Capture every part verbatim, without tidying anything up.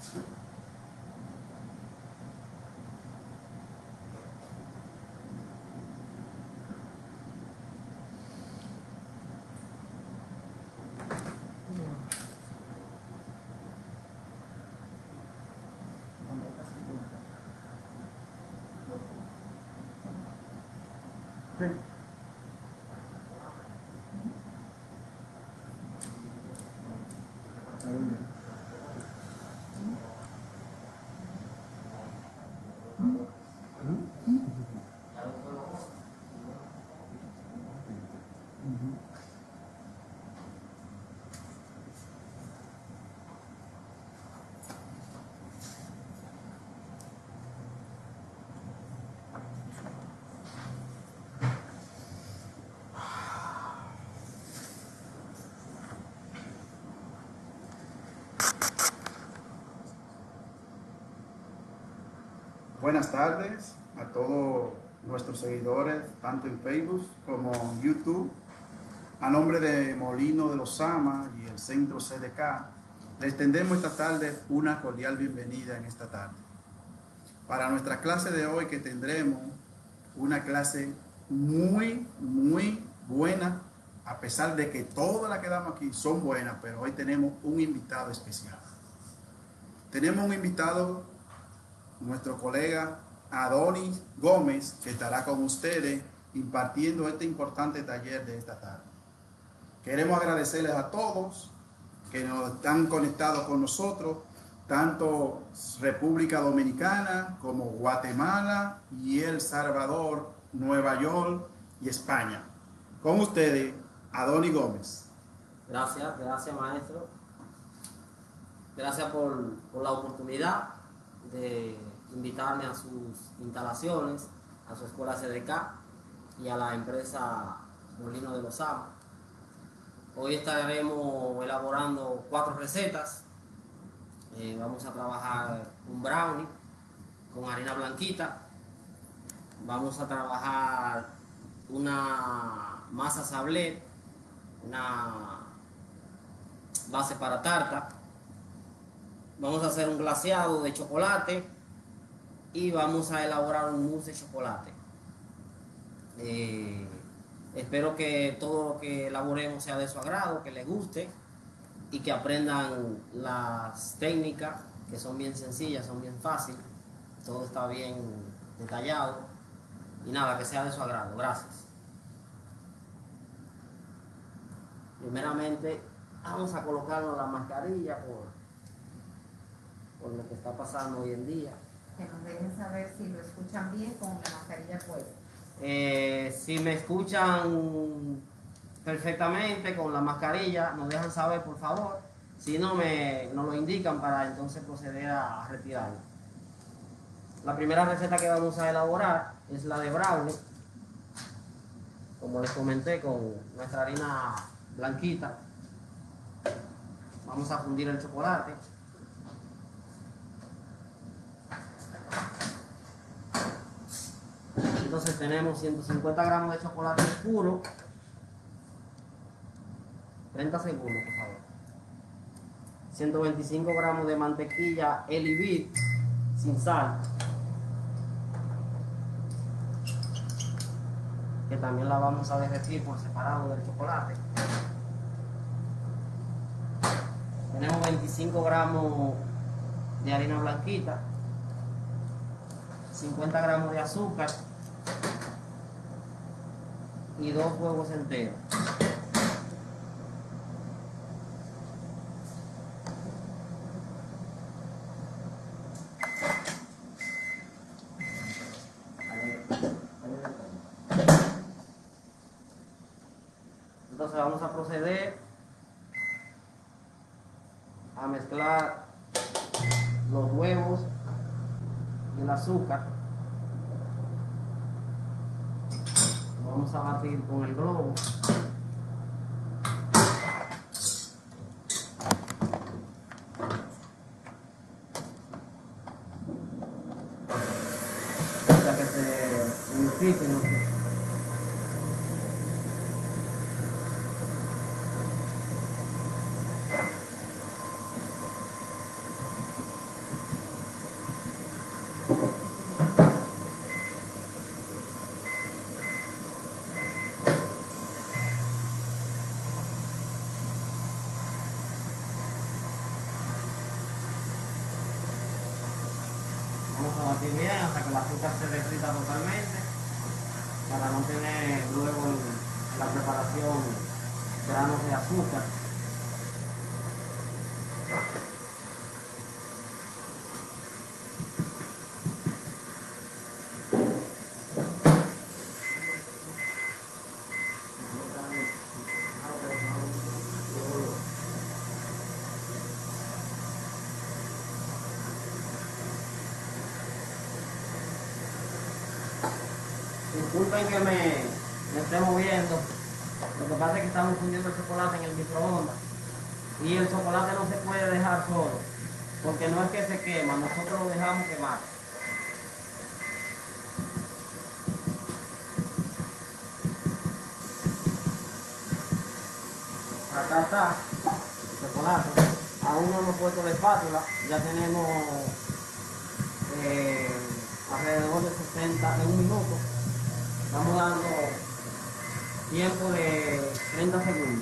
Buenas tardes a todos nuestros seguidores, tanto en Facebook como en YouTube. A nombre de Molino de Lozama y el Centro C D K, les tendemos esta tarde una cordial bienvenida en esta tarde. Para nuestra clase de hoy, que tendremos una clase muy, muy buena, a pesar de que todas las que damos aquí son buenas, pero hoy tenemos un invitado especial. Tenemos un invitado, nuestro colega Adonis Gómez, que estará con ustedes impartiendo este importante taller de esta tarde. Queremos agradecerles a todos que nos están conectados con nosotros, tanto República Dominicana como Guatemala y El Salvador, Nueva York y España. Con ustedes, Adonis Gómez. Gracias, gracias maestro. Gracias por, por la oportunidad de invitarme a sus instalaciones, a su escuela C D K y a la empresa Molino de Lozama. Hoy estaremos elaborando cuatro recetas. Eh, vamos a trabajar un brownie con harina blanquita. Vamos a trabajar una masa sablé, una base para tarta. Vamos a hacer un glaseado de chocolate y vamos a elaborar un mousse de chocolate. Eh, espero que todo lo que elaboremos sea de su agrado, que les guste y que aprendan las técnicas, que son bien sencillas, son bien fáciles. Todo está bien detallado y nada, que sea de su agrado. Gracias. Primeramente vamos a colocarnos la mascarilla por, por lo que está pasando hoy en día. Que nos dejen saber si lo escuchan bien con la mascarilla puesta. Eh, si me escuchan perfectamente con la mascarilla, nos dejan saber, por favor. Si no, me, nos lo indican para entonces proceder a retirarlo. La primera receta que vamos a elaborar es la de brownie. Como les comenté, con nuestra harina blanquita. Vamos a fundir el chocolate. Entonces tenemos ciento cincuenta gramos de chocolate oscuro. treinta segundos, por favor. ciento veinticinco gramos de mantequilla Elivit sin sal, que también la vamos a derretir por separado del chocolate. Tenemos veinticinco gramos de harina blanquita, cincuenta gramos de azúcar y dos huevos enteros. Entonces vamos a proceder a mezclar los huevos y el azúcar. Vamos a batir con el globo. Hasta que se unifique, ¿no? vamos a batir bien hasta que el azúcar se derrita totalmente para no tener luego en la preparación granos de azúcar. Disculpen que me, me esté moviendo, lo que pasa es que estamos fundiendo el chocolate en el microondas y el chocolate no se puede dejar solo, porque no es que se quema, nosotros lo dejamos quemar. Acá está el chocolate, aún no hemos puesto la espátula, ya tenemos eh, alrededor de sesenta en un minuto. Estamos dando tiempo de treinta segundos.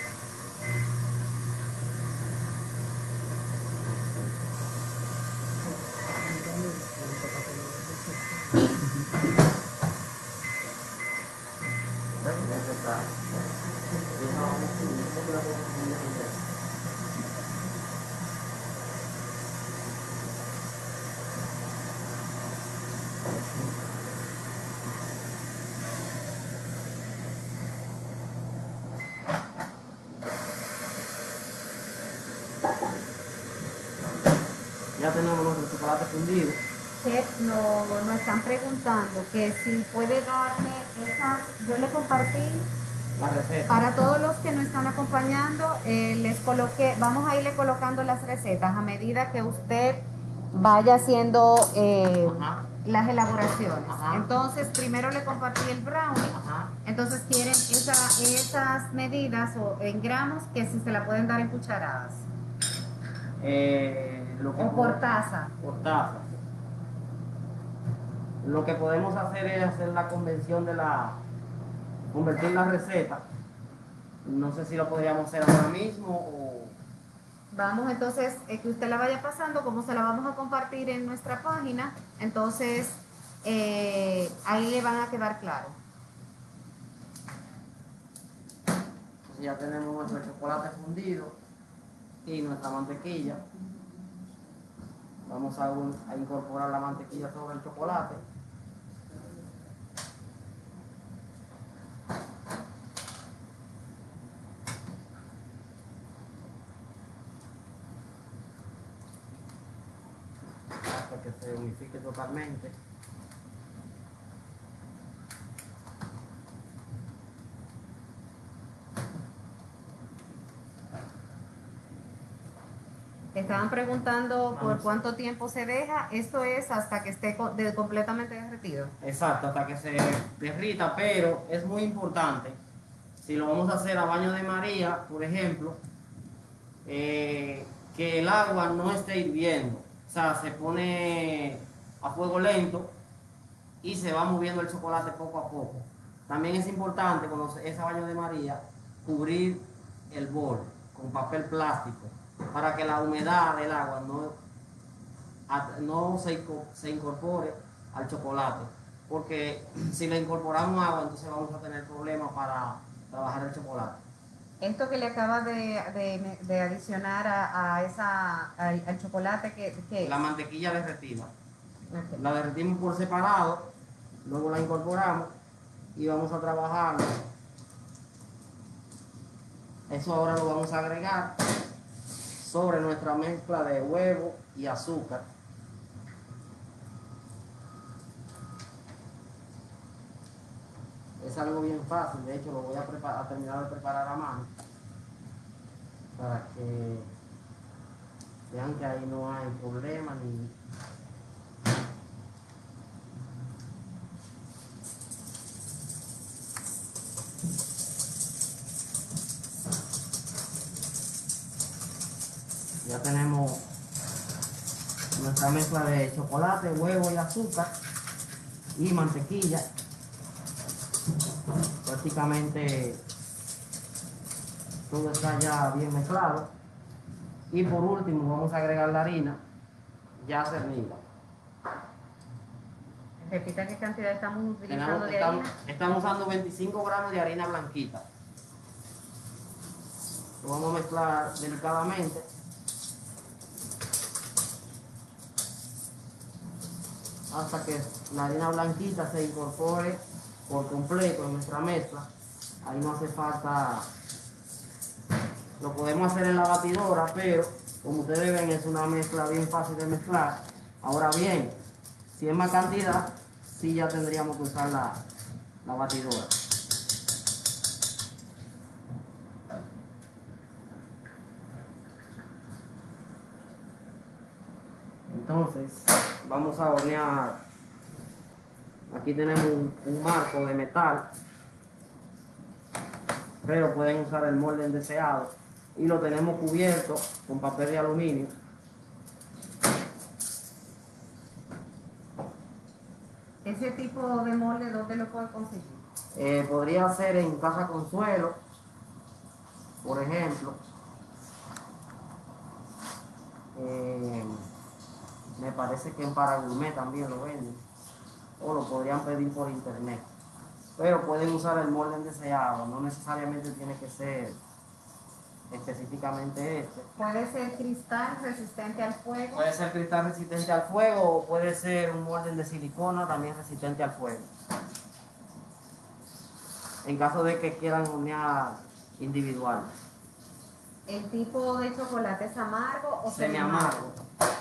Ya tenemos nuestro chocolate fundido. Chef, no, nos están preguntando que si puede darme esas, yo le compartí La receta. para todos los que nos están acompañando, eh, les coloqué, vamos a irle colocando las recetas a medida que usted vaya haciendo eh, Ajá. las elaboraciones. Ajá. Entonces, primero le compartí el brownie. Ajá. Entonces quieren esa, esas medidas o en gramos que si se la pueden dar en cucharadas Eh, lo que o podemos- por taza. por taza. Lo que podemos hacer es hacer la convención de la, convertir la receta. No sé si lo podríamos hacer ahora mismo o Vamos entonces, eh, que usted la vaya pasando, como se la vamos a compartir en nuestra página, entonces eh, ahí le van a quedar claro. Entonces ya tenemos nuestro chocolate fundido y nuestra mantequilla. Vamos a, un- a incorporar la mantequilla sobre el chocolate. Hasta que se unifique totalmente. Te estaban preguntando por Vamos. cuánto tiempo se deja, esto es hasta que esté co- de- completamente derretido. Exacto, hasta que se derrita, pero es muy importante, si lo vamos a hacer a baño de María, por ejemplo, eh, que el agua no esté hirviendo, o sea, se pone a fuego lento y se va moviendo el chocolate poco a poco. También es importante cuando se- es a baño de María, cubrir el bol con papel plástico para que la humedad del agua no a- no se, inco- se incorpore al chocolate, porque si le incorporamos agua entonces vamos a tener problemas para trabajar el chocolate. Esto que le acaba de, de- de adicionar a, a esa, al, al chocolate que, que La mantequilla derretida Ok. la derretimos por separado, luego la incorporamos y vamos a trabajarlo. Eso ahora lo vamos a agregar sobre nuestra mezcla de huevo y azúcar. Es algo bien fácil, de hecho lo voy a, preparar, a terminar de preparar a mano para que vean que ahí no hay problema ni... Ya tenemos nuestra mezcla de chocolate, huevo y azúcar y mantequilla. Prácticamente todo está ya bien mezclado. Y por último vamos a agregar la harina ya cernida. Repita qué cantidad estamos utilizando Tenemos, de estamos, harina. estamos usando veinticinco gramos de harina blanquita. Lo vamos a mezclar delicadamente. Hasta que la harina blanquita se incorpore por completo en nuestra mezcla. Ahí no hace falta, lo podemos hacer en la batidora, pero como ustedes ven es una mezcla bien fácil de mezclar. Ahora bien, si es más cantidad, sí ya tendríamos que usar la, la batidora. Entonces, vamos a hornear. Aquí tenemos un, un marco de metal, pero pueden usar el molde deseado. Y lo tenemos cubierto con papel de aluminio. ¿Ese tipo de molde dónde lo puedo conseguir? Eh, podría ser en Casa Consuelo, por ejemplo. Eh, me parece que en Paragourmet también lo venden. O lo podrían pedir por internet. Pero pueden usar el molde deseado, no necesariamente tiene que ser específicamente este. Puede ser cristal resistente al fuego. Puede ser cristal resistente al fuego o puede ser un molde de silicona también resistente al fuego. En caso de que quieran hornear individual. ¿El tipo de chocolate es amargo o Semi semi-amargo? amargo.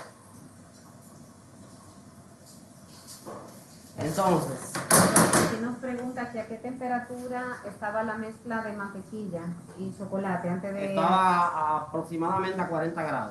Entonces, Aquí nos pregunta que a qué temperatura estaba la mezcla de mantequilla y chocolate antes de... estaba a aproximadamente a cuarenta grados.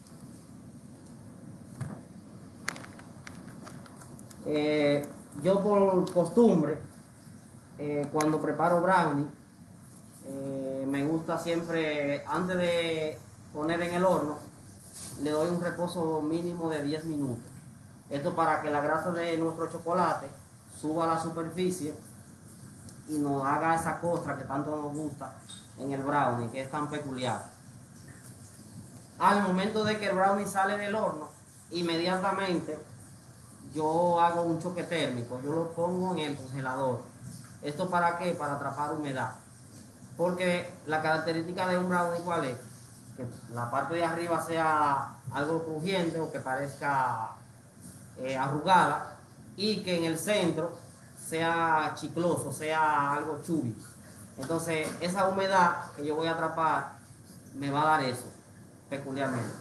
Eh, yo por costumbre, eh, cuando preparo brownie, eh, me gusta siempre, antes de poner en el horno, le doy un reposo mínimo de diez minutos. Esto para que la grasa de nuestro chocolate suba a la superficie y nos haga esa costra que tanto nos gusta en el brownie, que es tan peculiar. Al momento de que el brownie sale del horno, inmediatamente yo hago un choque térmico, yo lo pongo en el congelador. ¿Esto para qué? Para atrapar humedad. Porque la característica de un brownie, ¿cuál es? Que la parte de arriba sea algo crujiente o que parezca eh, arrugada, y que en el centro sea chicloso, sea algo chubby. Entonces, esa humedad que yo voy a atrapar me va a dar eso, peculiarmente.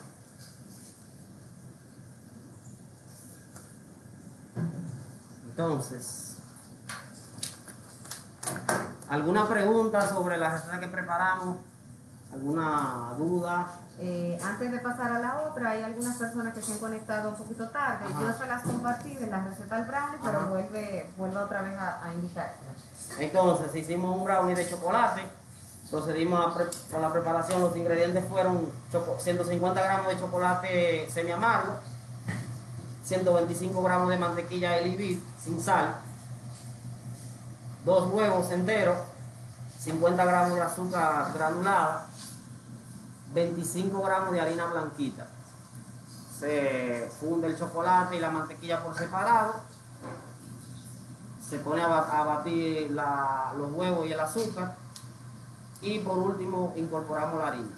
Entonces, ¿alguna pregunta sobre la receta que preparamos? ¿Alguna duda? Eh, antes de pasar a la otra, hay algunas personas que se han conectado un poquito tarde. Ajá. Yo se las compartí de la receta del brownie, pero Ajá. vuelve, vuelve otra vez a, a indicar. Entonces, hicimos un brownie de chocolate. Procedimos a pre con la preparación. Los ingredientes fueron ciento cincuenta gramos de chocolate semi amargo, ciento veinticinco gramos de mantequilla Elibit sin sal, dos huevos enteros, cincuenta gramos de azúcar granulada, veinticinco gramos de harina blanquita. Se funde el chocolate y la mantequilla por separado. Se pone a, bat a batir la, los huevos y el azúcar. Y por último incorporamos la harina.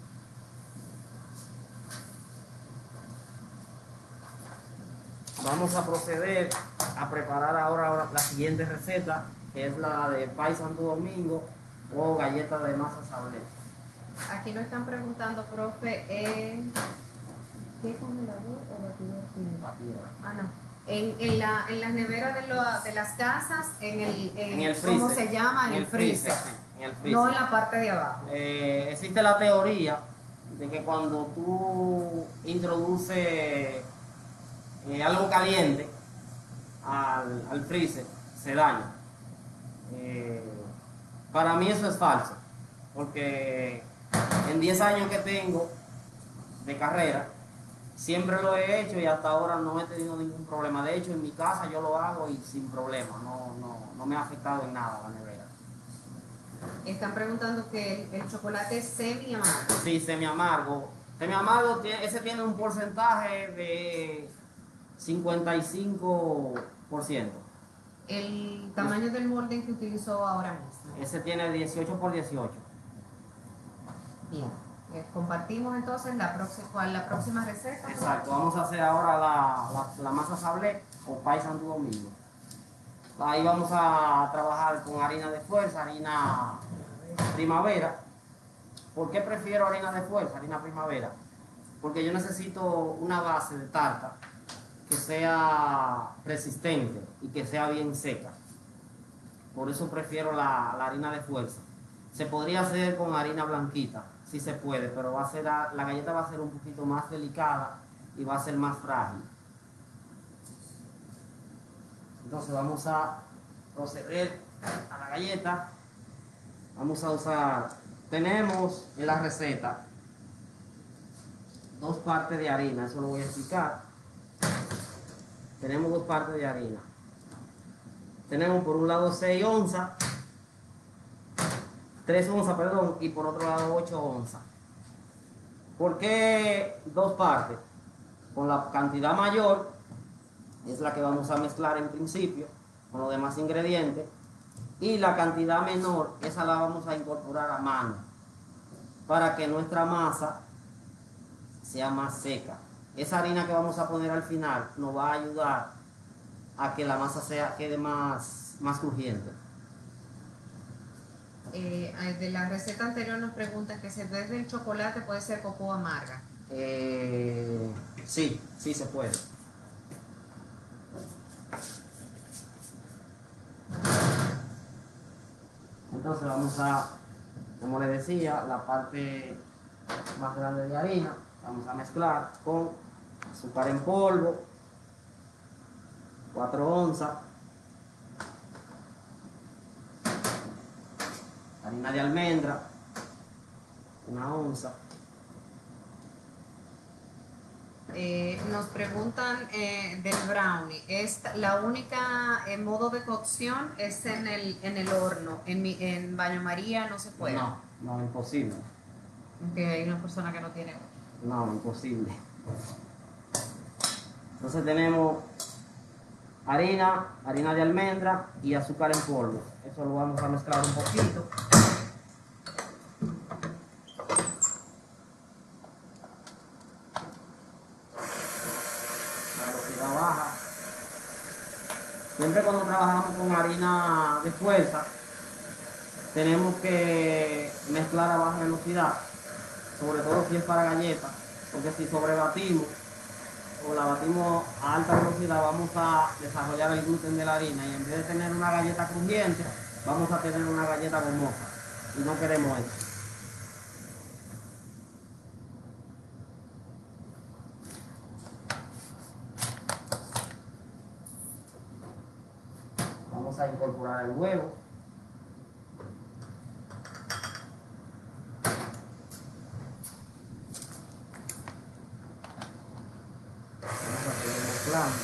Vamos a proceder a preparar ahora la siguiente receta, que es la de pay Santo Domingo o galletas de masa sablé. Aquí nos están preguntando, profe, eh, ¿qué congelador o batidor tiene? Batidora. Ah, no. En, en, la, en las neveras de, lo, de las casas, en el, en, En el ¿cómo freezer. se llama? En, En el freezer. sí, en el freezer. No en la parte de abajo. Eh, existe la teoría de que cuando tú introduces eh, algo caliente al, al freezer, se daña. Eh, para mí eso es falso, porque en diez años que tengo de carrera, siempre lo he hecho y hasta ahora no he tenido ningún problema. De hecho, en mi casa yo lo hago y sin problema, no, no, no me ha afectado en nada la nevera. Están preguntando que el, el chocolate es semi amargo. Sí, semi amargo. Semi amargo, ese tiene un porcentaje de cincuenta y cinco por ciento. El tamaño del molde que utilizó ahora mismo. Ese tiene dieciocho por dieciocho. Bien. Eh, compartimos entonces la próxima, la próxima receta. Exacto. Vamos a hacer ahora la, la, la masa sablé o pay Santo Domingo. Ahí vamos a trabajar con harina de fuerza, harina primavera. ¿Por qué prefiero harina de fuerza, harina primavera? Porque yo necesito una base de tarta que sea resistente y que sea bien seca. Por eso prefiero la, la harina de fuerza. Se podría hacer con harina blanquita, sí se puede, pero va a ser la, la galleta va a ser un poquito más delicada y va a ser más frágil. Entonces vamos a proceder a la galleta. Vamos a usar, tenemos en la receta dos partes de harina, eso lo voy a explicar. Tenemos dos partes de harina. Tenemos por un lado seis onzas, tres onzas, perdón, y por otro lado ocho onzas. ¿Por qué dos partes? Con la cantidad mayor, es la que vamos a mezclar en principio con los demás ingredientes, y la cantidad menor, esa la vamos a incorporar a mano para que nuestra masa sea más seca. Esa harina que vamos a poner al final nos va a ayudar a que la masa sea, quede más, más crujiente. Eh, de la receta anterior nos preguntan que si desde el chocolate puede ser cocoa amarga. Eh, sí, sí se puede. Entonces vamos a, como les decía, la parte más grande de harina, vamos a mezclar con azúcar en polvo, cuatro onzas, harina de almendra, una onza. Eh, nos preguntan eh, del brownie. ¿Es la única eh, modo de cocción es en el, en el horno? En, mi, en baño María no se puede. No, no, imposible. Porque hay una persona que no tiene. No, imposible. Entonces tenemos harina, harina de almendra y azúcar en polvo. Eso lo vamos a mezclar un poquito. Baja. Siempre cuando trabajamos con harina de fuerza tenemos que mezclar a baja velocidad, sobre todo si es para galletas, porque si sobrebatimos o la batimos a alta velocidad vamos a desarrollar el gluten de la harina y en vez de tener una galleta crujiente vamos a tener una galleta gomosa y no queremos eso. Vamos a incorporar el huevo. Vamos a seguir mezclando.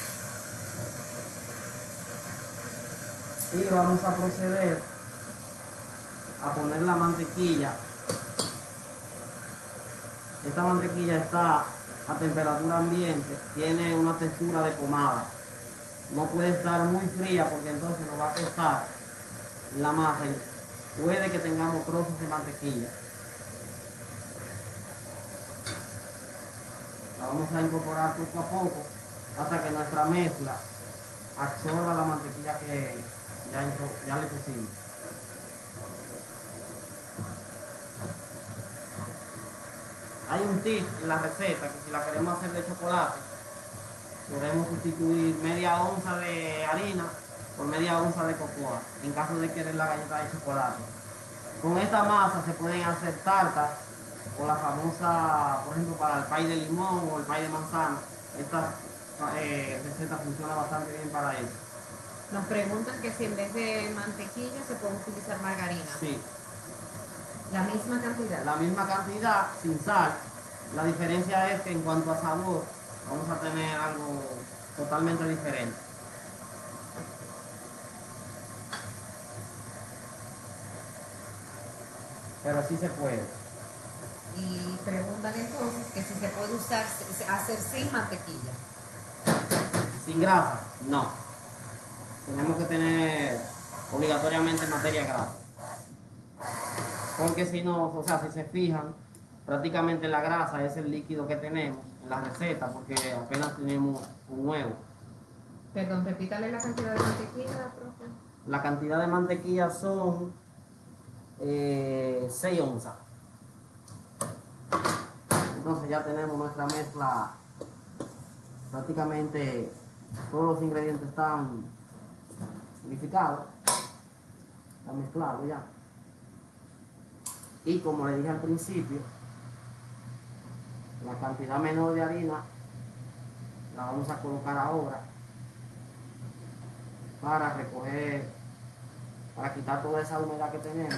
Y vamos a proceder a poner la mantequilla. Esta mantequilla está a temperatura ambiente, tiene una textura de pomada. No puede estar muy fría porque entonces nos va a pesar la masa y puede que tengamos trozos de mantequilla. La vamos a incorporar poco a poco hasta que nuestra mezcla absorba la mantequilla que ya, ya le pusimos. Hay un tip en la receta que si la queremos hacer de chocolate, podemos sustituir media onza de harina por media onza de cocoa, en caso de querer la galleta de chocolate. Con esta masa se pueden hacer tartas, o la famosa, por ejemplo, para el pay de limón o el pay de manzana. Esta eh, receta funciona bastante bien para eso. Nos preguntan que si en vez de mantequilla se puede utilizar margarina. Sí. La misma cantidad. La misma cantidad, sin sal. La diferencia es que en cuanto a sabor, vamos a tener algo totalmente diferente. Pero sí se puede. Y preguntan entonces que si se puede usar, hacer sin mantequilla. Sin grasa, no. tenemos que tener obligatoriamente materia grasa. Porque si no, o sea, si se fijan, prácticamente la grasa es el líquido que tenemos en la receta, porque apenas tenemos un huevo. Perdón, repítale la cantidad de mantequilla, profe. La cantidad de mantequilla son eh, seis onzas. Entonces ya tenemos nuestra mezcla, prácticamente todos los ingredientes están unificados, están mezclados ya. Y como le dije al principio, la cantidad menor de harina la vamos a colocar ahora para recoger, para quitar toda esa humedad que tenemos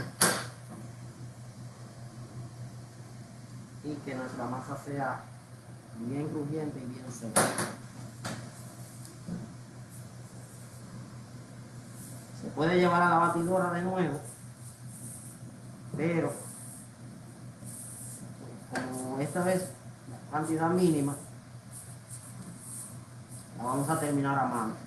y que nuestra masa sea bien crujiente y bien seca. Se puede llevar a la batidora de nuevo, pero como esta vez cantidad mínima, la vamos a terminar a mano.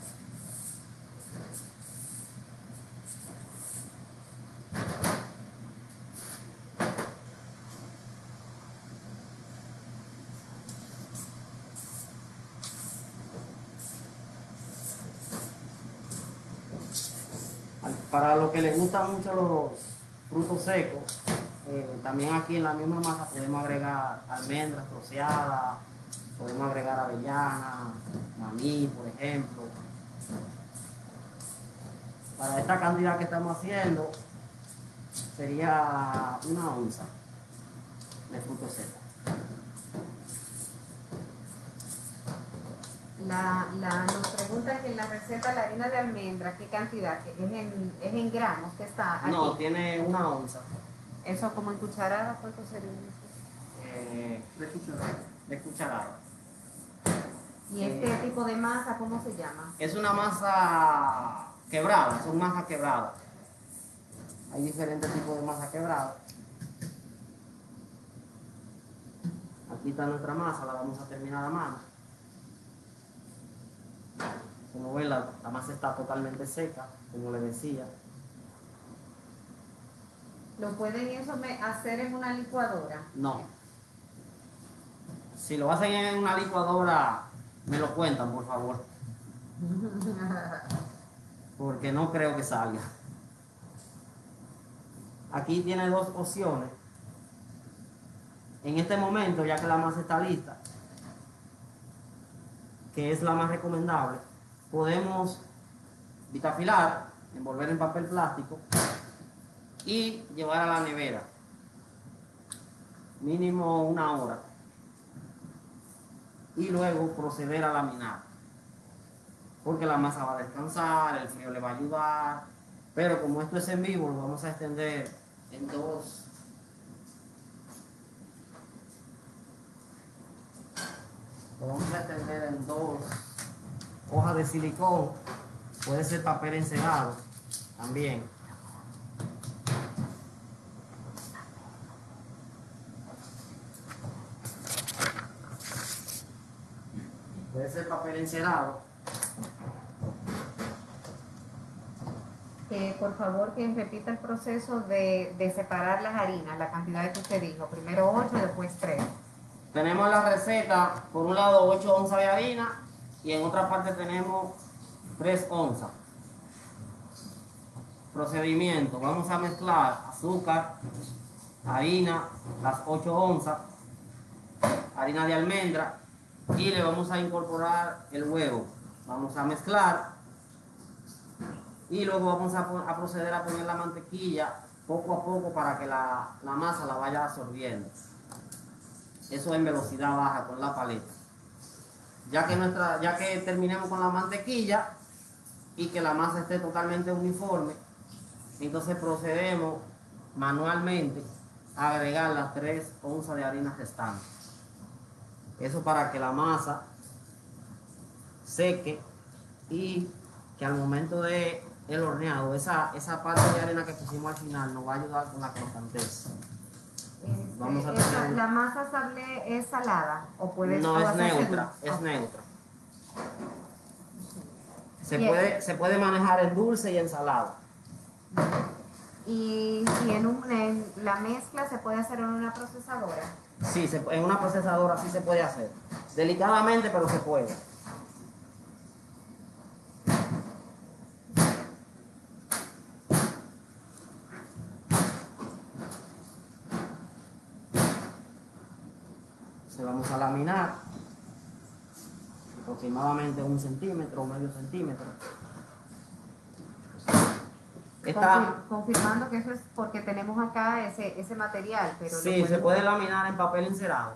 Para los que les gustan mucho los frutos secos, eh, también aquí en la misma masa podemos agregar almendras troceadas, podemos agregar avellana, maní, por ejemplo. Para esta cantidad que estamos haciendo, sería una onza de frutos secos. La, la, nos pregunta que en la receta la harina de almendra, ¿qué cantidad? ¿Es en, es en gramos que está aquí? No, tiene una onza. ¿Eso como en cucharada? ¿Cuánto sería? Eh, de cucharada. De cucharada. ¿Y este eh, tipo de masa cómo se llama? Es una masa quebrada, son masas quebradas. Hay diferentes tipos de masa quebrada. Aquí está nuestra masa, la vamos a terminar a mano. Como ven, la, la masa está totalmente seca, como les decía. ¿Lo pueden eso me, hacer en una licuadora? No. Si lo hacen en una licuadora, me lo cuentan, por favor. Porque no creo que salga. Aquí tiene dos opciones. En este momento, ya que la masa está lista, que es la más recomendable, podemos vitafilar, envolver en papel plástico y llevar a la nevera mínimo una hora y luego proceder a laminar, porque la masa va a descansar, el frío le va a ayudar, pero como esto es en vivo, lo vamos a extender en dos lo vamos a extender en dos hojas de silicón, puede ser papel encerado también. Puede ser papel encerado. Eh, por favor, que repita el proceso de, de separar las harinas, la cantidad que usted dijo. Primero ocho y después tres. Tenemos la receta, por un lado ocho onzas de harina y en otra parte tenemos tres onzas. Procedimiento, vamos a mezclar azúcar, harina, las ocho onzas, harina de almendra y le vamos a incorporar el huevo. Vamos a mezclar y luego vamos a, a proceder a poner la mantequilla poco a poco para que la, la masa la vaya absorbiendo. Eso en velocidad baja con la paleta. Ya que, nuestra, ya que terminemos con la mantequilla y que la masa esté totalmente uniforme, entonces procedemos manualmente a agregar las tres onzas de harina restantes. Eso para que la masa seque y que al momento de el horneado, esa, esa parte de harina que pusimos al final nos va a ayudar con la crocantez. Vamos a tener... ¿La masa sable es salada o puede No, es neutra, ser... es neutra. Se Bien. puede, se puede manejar en dulce y ensalada. Y si en, un, en la mezcla se puede hacer en una procesadora. Sí, se, en una procesadora sí se puede hacer. Delicadamente, pero se puede. Se vamos a laminar aproximadamente un centímetro o medio centímetro. Esta, Confir- confirmando que eso es porque tenemos acá ese, ese material, pero lo sí, se podemos- puede laminar en papel encerado.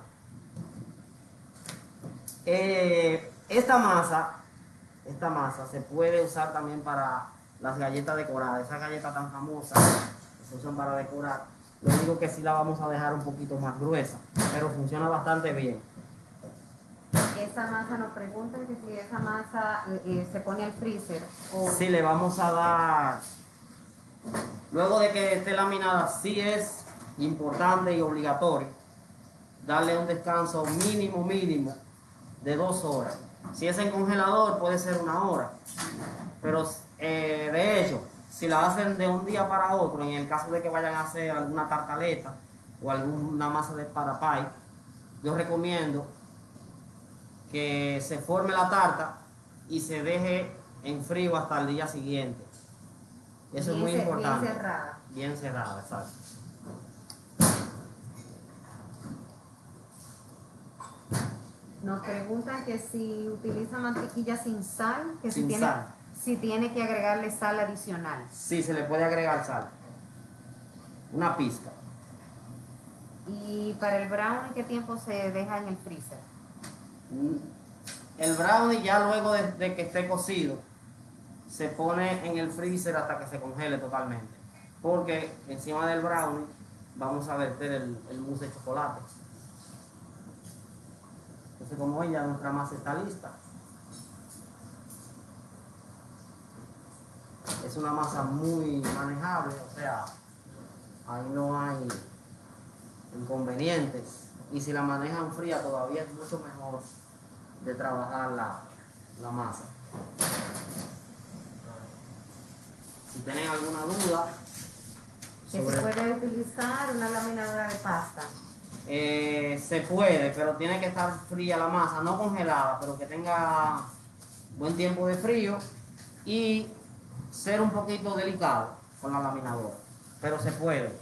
Eh, esta masa, esta masa se puede usar también para las galletas decoradas, esas galletas tan famosas que se usan para decorar. Lo único que sí la vamos a dejar un poquito más gruesa, pero funciona bastante bien. Esa masa nos preguntan que si esa masa eh, eh, se pone al freezer o Sí, le vamos a dar, luego de que esté laminada, sí es importante y obligatorio darle un descanso mínimo, mínimo de dos horas. Si es en congelador puede ser una hora, pero eh, de hecho, si la hacen de un día para otro, en el caso de que vayan a hacer alguna tartaleta o alguna masa de para pie, yo recomiendo que se forme la tarta y se deje en frío hasta el día siguiente. Eso es bien muy ce- importante. bien cerrada. Bien cerrada, exacto. Nos preguntan que si utiliza mantequilla sin sal, que Sin si tiene, sal. si tiene que agregarle sal adicional. Sí, se le puede agregar sal. Una pizca. Y para el brownie, ¿qué tiempo se deja en el freezer? El brownie ya luego de, de que esté cocido se pone en el freezer hasta que se congele totalmente, porque encima del brownie vamos a verter el, el mousse de chocolate. Entonces, como ven, ya nuestra masa está lista. Es una masa muy manejable, o sea, ahí no hay inconvenientes, y si la manejan fría todavía es mucho mejor de trabajar la, la masa. Si tienen alguna duda Que se sobre, puede utilizar una laminadora de pasta. eh, se puede, pero tiene que estar fría la masa, no congelada, pero que tenga buen tiempo de frío y ser un poquito delicado con la laminadora, pero se puede.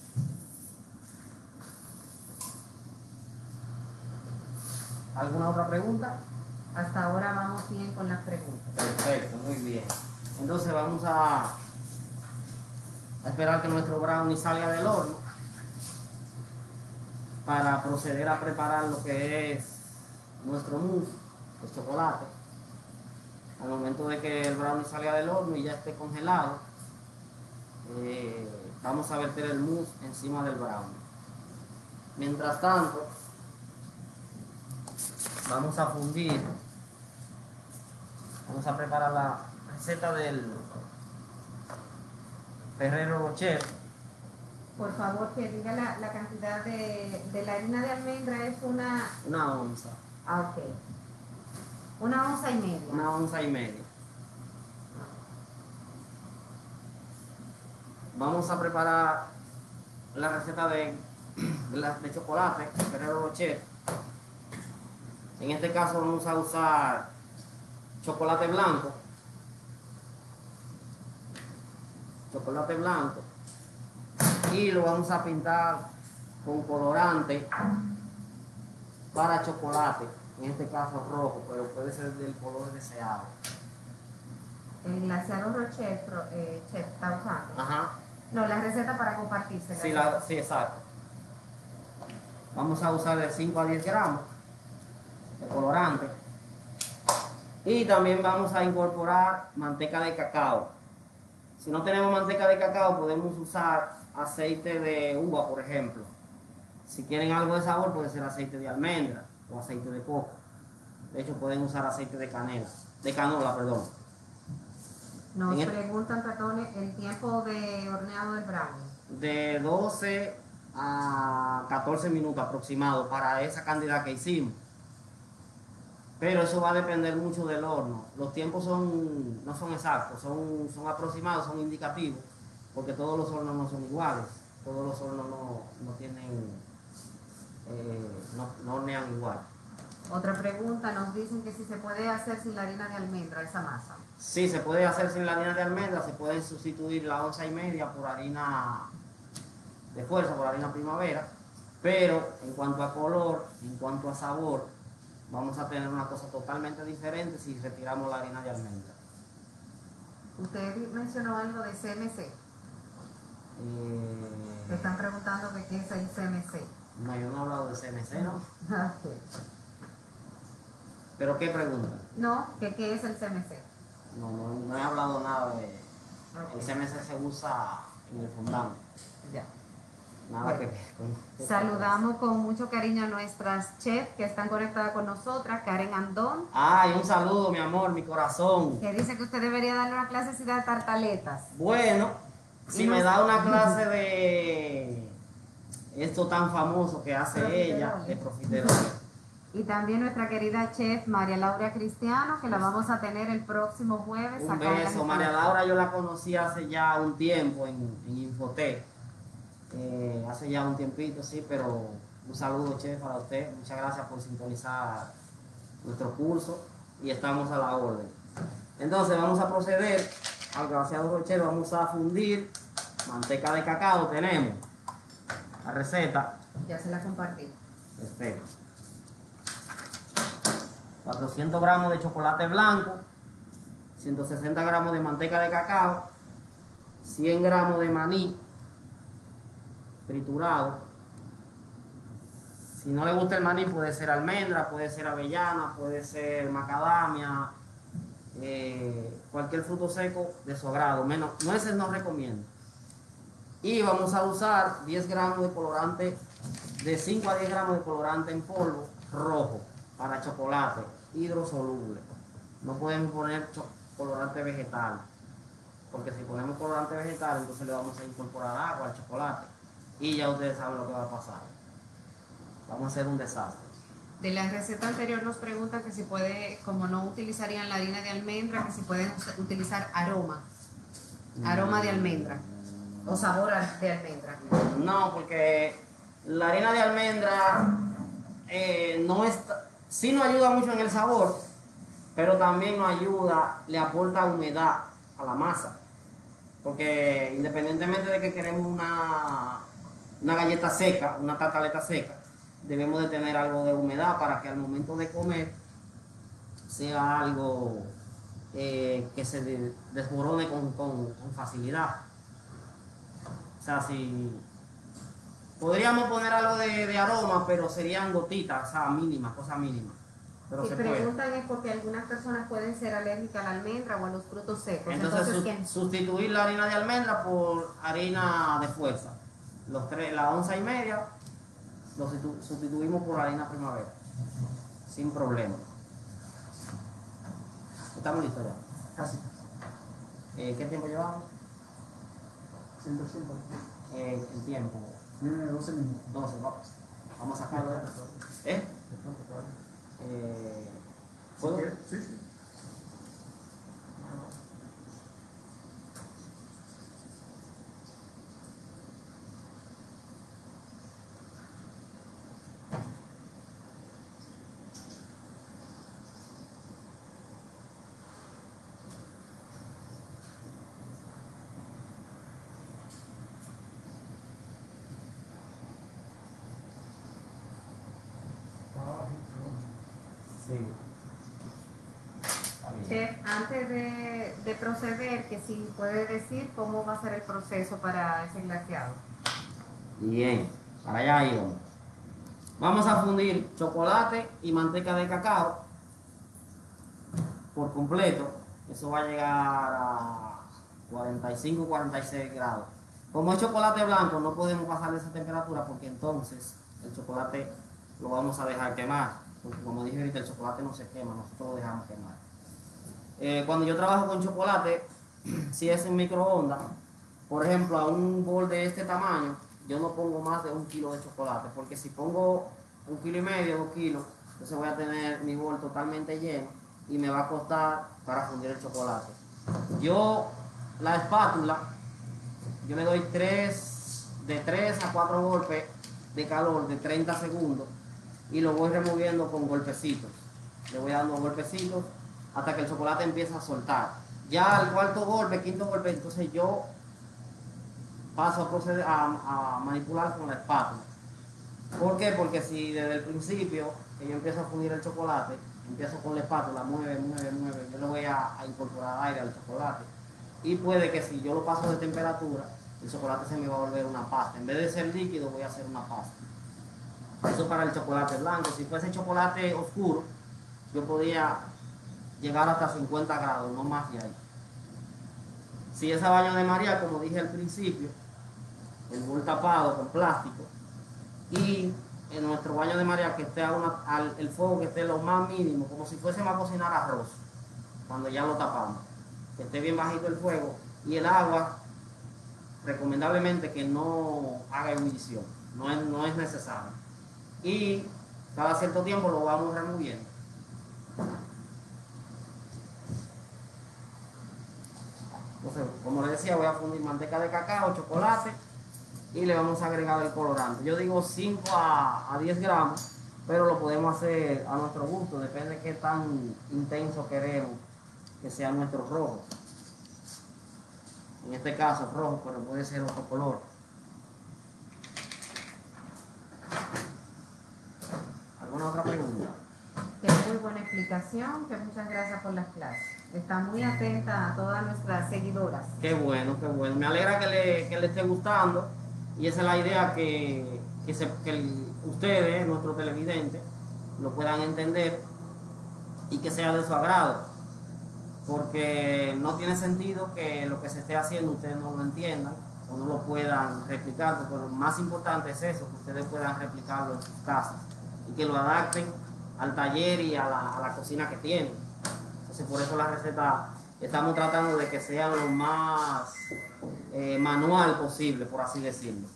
¿Alguna otra pregunta? Hasta ahora vamos bien con las preguntas. Perfecto, muy bien. Entonces vamos a, a esperar que nuestro brownie salga del horno para proceder a preparar lo que es nuestro mousse de chocolate. Al momento de que el brownie salga del horno y ya esté congelado, eh, vamos a verter el mousse encima del brownie. Mientras tanto, vamos a fundir, vamos a preparar la receta del Ferrero Rocher. Por favor, que diga la, la cantidad de, de la harina de almendra. Es una... Una onza, Ah, ok. Una onza y media. una onza y media. Vamos a preparar la receta de, de, la- de chocolate Ferrero Rocher. En este caso vamos a usar chocolate blanco, chocolate blanco, y lo vamos a pintar con colorante para chocolate, en este caso rojo, pero puede ser del color deseado. El glaseado Rocher, pro- eh, chef, está usando. Ajá. No, la receta para compartirse. Sí, la, sí, exacto. Vamos a usar de cinco a diez gramos de colorante. Y también vamos a incorporar manteca de cacao. Si no tenemos manteca de cacao, podemos usar aceite de uva, por ejemplo. Si quieren algo de sabor, puede ser aceite de almendra o aceite de coco. De hecho, pueden usar aceite de canela, de canola, perdón. Nos En el- preguntan, perdón, el tiempo de horneado del brownie. De doce a catorce minutos aproximado para esa cantidad que hicimos. pero eso va a depender mucho del horno. Los tiempos son, no son exactos, son, son aproximados, son indicativos, porque todos los hornos no son iguales, todos los hornos no, no tienen, eh, no, no hornean igual. Otra pregunta, nos dicen que si se puede hacer sin la harina de almendra esa masa. Sí, se puede hacer sin la harina de almendra, se puede sustituir la onza y media por harina de fuerza, por harina primavera, pero en cuanto a color, en cuanto a sabor, vamos a tener una cosa totalmente diferente si retiramos la harina de almendra. Usted mencionó algo de C M C. Eh, Me están preguntando que qué es el C M C. no, yo no he hablado de C M C, ¿no? Ok. ¿Pero qué pregunta? No, que qué es el C M C. No, no, no he hablado nada de... El Ok. C M C se usa en el fondant. Ya. Nada Bueno. que ver con... Saludamos con mucho cariño a nuestras chefs que están conectadas con nosotras, Karen Andón, Ay, un saludo, mi amor, mi corazón. que dice que usted debería darle una clasecita de tartaletas. Bueno, si Y me nos- da una clase de esto tan famoso que hace ella, Profiterole. de profiterole. Y también nuestra querida chef María Laura Cristiano, que la vamos a tener el próximo jueves. Un acá en la beso, María Gestación. Laura, yo la conocí hace ya un tiempo en, en Infotec. Eh, hace ya un tiempito, sí, pero un saludo, chef, para usted. Muchas gracias por sintonizar nuestro curso y estamos a la orden. Entonces vamos a proceder al glaseado brochero. Vamos a fundir manteca de cacao. Tenemos la receta. Ya se la compartí. Perfecto. cuatrocientos gramos de chocolate blanco, ciento sesenta gramos de manteca de cacao, cien gramos de maní triturado. Si no le gusta el maní, puede ser almendra, puede ser avellana, puede ser macadamia, eh, cualquier fruto seco de su agrado, menos nueces no recomiendo. Y vamos a usar diez gramos de colorante, de cinco a diez gramos de colorante en polvo rojo para chocolate hidrosoluble. No podemos poner colorante vegetal, porque si ponemos colorante vegetal, entonces le vamos a incorporar agua al chocolate y ya ustedes saben lo que va a pasar. Vamos a hacer un desastre. De la receta anterior nos preguntan que si puede, como no utilizarían la harina de almendra, que si pueden us- utilizar aroma, aroma de almendra o sabor a- de almendra. No, porque la harina de almendra eh, no está, sí nos ayuda mucho en el sabor, pero también nos ayuda, le aporta humedad a la masa. Porque independientemente de que queremos una, una galleta seca, una tartaleta seca, debemos de tener algo de humedad para que al momento de comer sea algo eh, que se de- desmorone con, con- con facilidad. O sea, si podríamos poner algo de, de aroma, pero serían gotitas, o sea, mínimas, cosas mínimas. Pero Si se puede. preguntan es porque algunas personas pueden ser alérgicas a la almendra o a los frutos secos. Entonces, Entonces, su- ¿quién? sustituir la harina de almendra por harina de fuerza. Los tres, la onza y media, lo sustitu- sustituimos por harina primavera. Sin problema. ¿Estamos listos ya? Casi. Eh, ¿Qué tiempo llevamos? cien por ciento. Eh, el tiempo. Tiene doce minutos. doce, vamos. Vamos a sacarlo de esto. ¿Eh? Eh, Si ¿Puedo? quieres, sí, sí. Sí. Está bien. Chef, antes de, de proceder, que si puede decir cómo va a ser el proceso para ese glaseado. Bien, para allá íbamos. Vamos a fundir chocolate y manteca de cacao por completo. Eso va a llegar a cuarenta y cinco, cuarenta y seis grados. Como es chocolate blanco, no podemos pasar de esa temperatura porque entonces el chocolate lo vamos a dejar quemar. Porque como dije ahorita, el chocolate no se quema, nosotros lo dejamos quemar. Eh, cuando yo trabajo con chocolate, si es en microondas, por ejemplo, a un bol de este tamaño, yo no pongo más de un kilo de chocolate, porque si pongo un kilo y medio, dos kilos, Entonces voy a tener mi bol totalmente lleno y me va a costar para fundir el chocolate. Yo, la espátula, yo le doy tres, de tres a cuatro golpes de calor de treinta segundos y lo voy removiendo con golpecitos. Le voy dando golpecitos hasta que el chocolate empieza a soltar. Ya al cuarto golpe, quinto golpe, entonces yo paso a proceder a, a manipular con la espátula. ¿Por qué? Porque si desde el principio que yo empiezo a fundir el chocolate, empiezo con la espátula, mueve, mueve, mueve, yo le voy a, a incorporar aire al chocolate. Y puede que si yo lo paso de temperatura, el chocolate se me va a volver una pasta. En vez de ser líquido, voy a hacer una pasta. Eso para el chocolate blanco. Si fuese chocolate oscuro, yo podía llegar hasta cincuenta grados, no más de ahí. Si es a baño de María, como dije al principio, el bol tapado con plástico, y en nuestro baño de María que esté a una, al, el fuego que esté lo más mínimo, como si fuésemos a cocinar arroz, cuando ya lo tapamos, que esté bien bajito el fuego, y el agua, recomendablemente que no haga ebullición, no es, no es necesario. Y cada cierto tiempo lo vamos removiendo. Entonces, como les decía, voy a fundir manteca de cacao, chocolate y le vamos a agregar el colorante. Yo digo cinco a diez gramos, pero lo podemos hacer a nuestro gusto, depende de qué tan intenso queremos que sea nuestro rojo. En este caso rojo, pero puede ser otro color. ¿Alguna otra pregunta? Qué muy buena explicación, que muchas gracias por las clases. Está muy atenta a todas nuestras seguidoras. Qué bueno, qué bueno. Me alegra que le, que le esté gustando y esa es la idea que, que, se, que el, ustedes, nuestros televidentes, lo puedan entender y que sea de su agrado. Porque no tiene sentido que lo que se esté haciendo ustedes no lo entiendan o no lo puedan replicar, porque lo más importante es eso, que ustedes puedan replicarlo en sus casas y que lo adapten al taller y a la, a la cocina que tienen. Entonces por eso la receta estamos tratando de que sea lo más eh, manual posible, por así decirlo.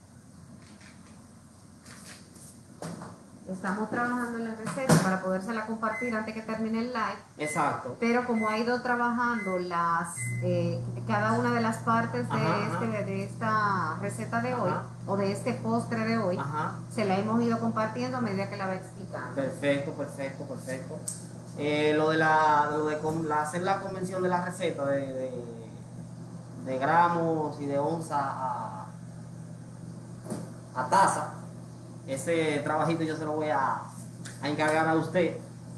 Estamos trabajando en la receta para podérsela compartir antes que termine el live. Exacto. Pero como ha ido trabajando las eh, cada una de las partes de, Ajá, este, ajá. de esta receta de hoy, Ajá. o de este postre de hoy, Ajá. se la hemos ido compartiendo a medida que la va explicando. Perfecto, perfecto, perfecto. Eh, lo de, la, lo de con, la, hacer la convención de la receta de, de, de gramos y de onza a, a taza, ese trabajito yo se lo voy a, a encargar a usted.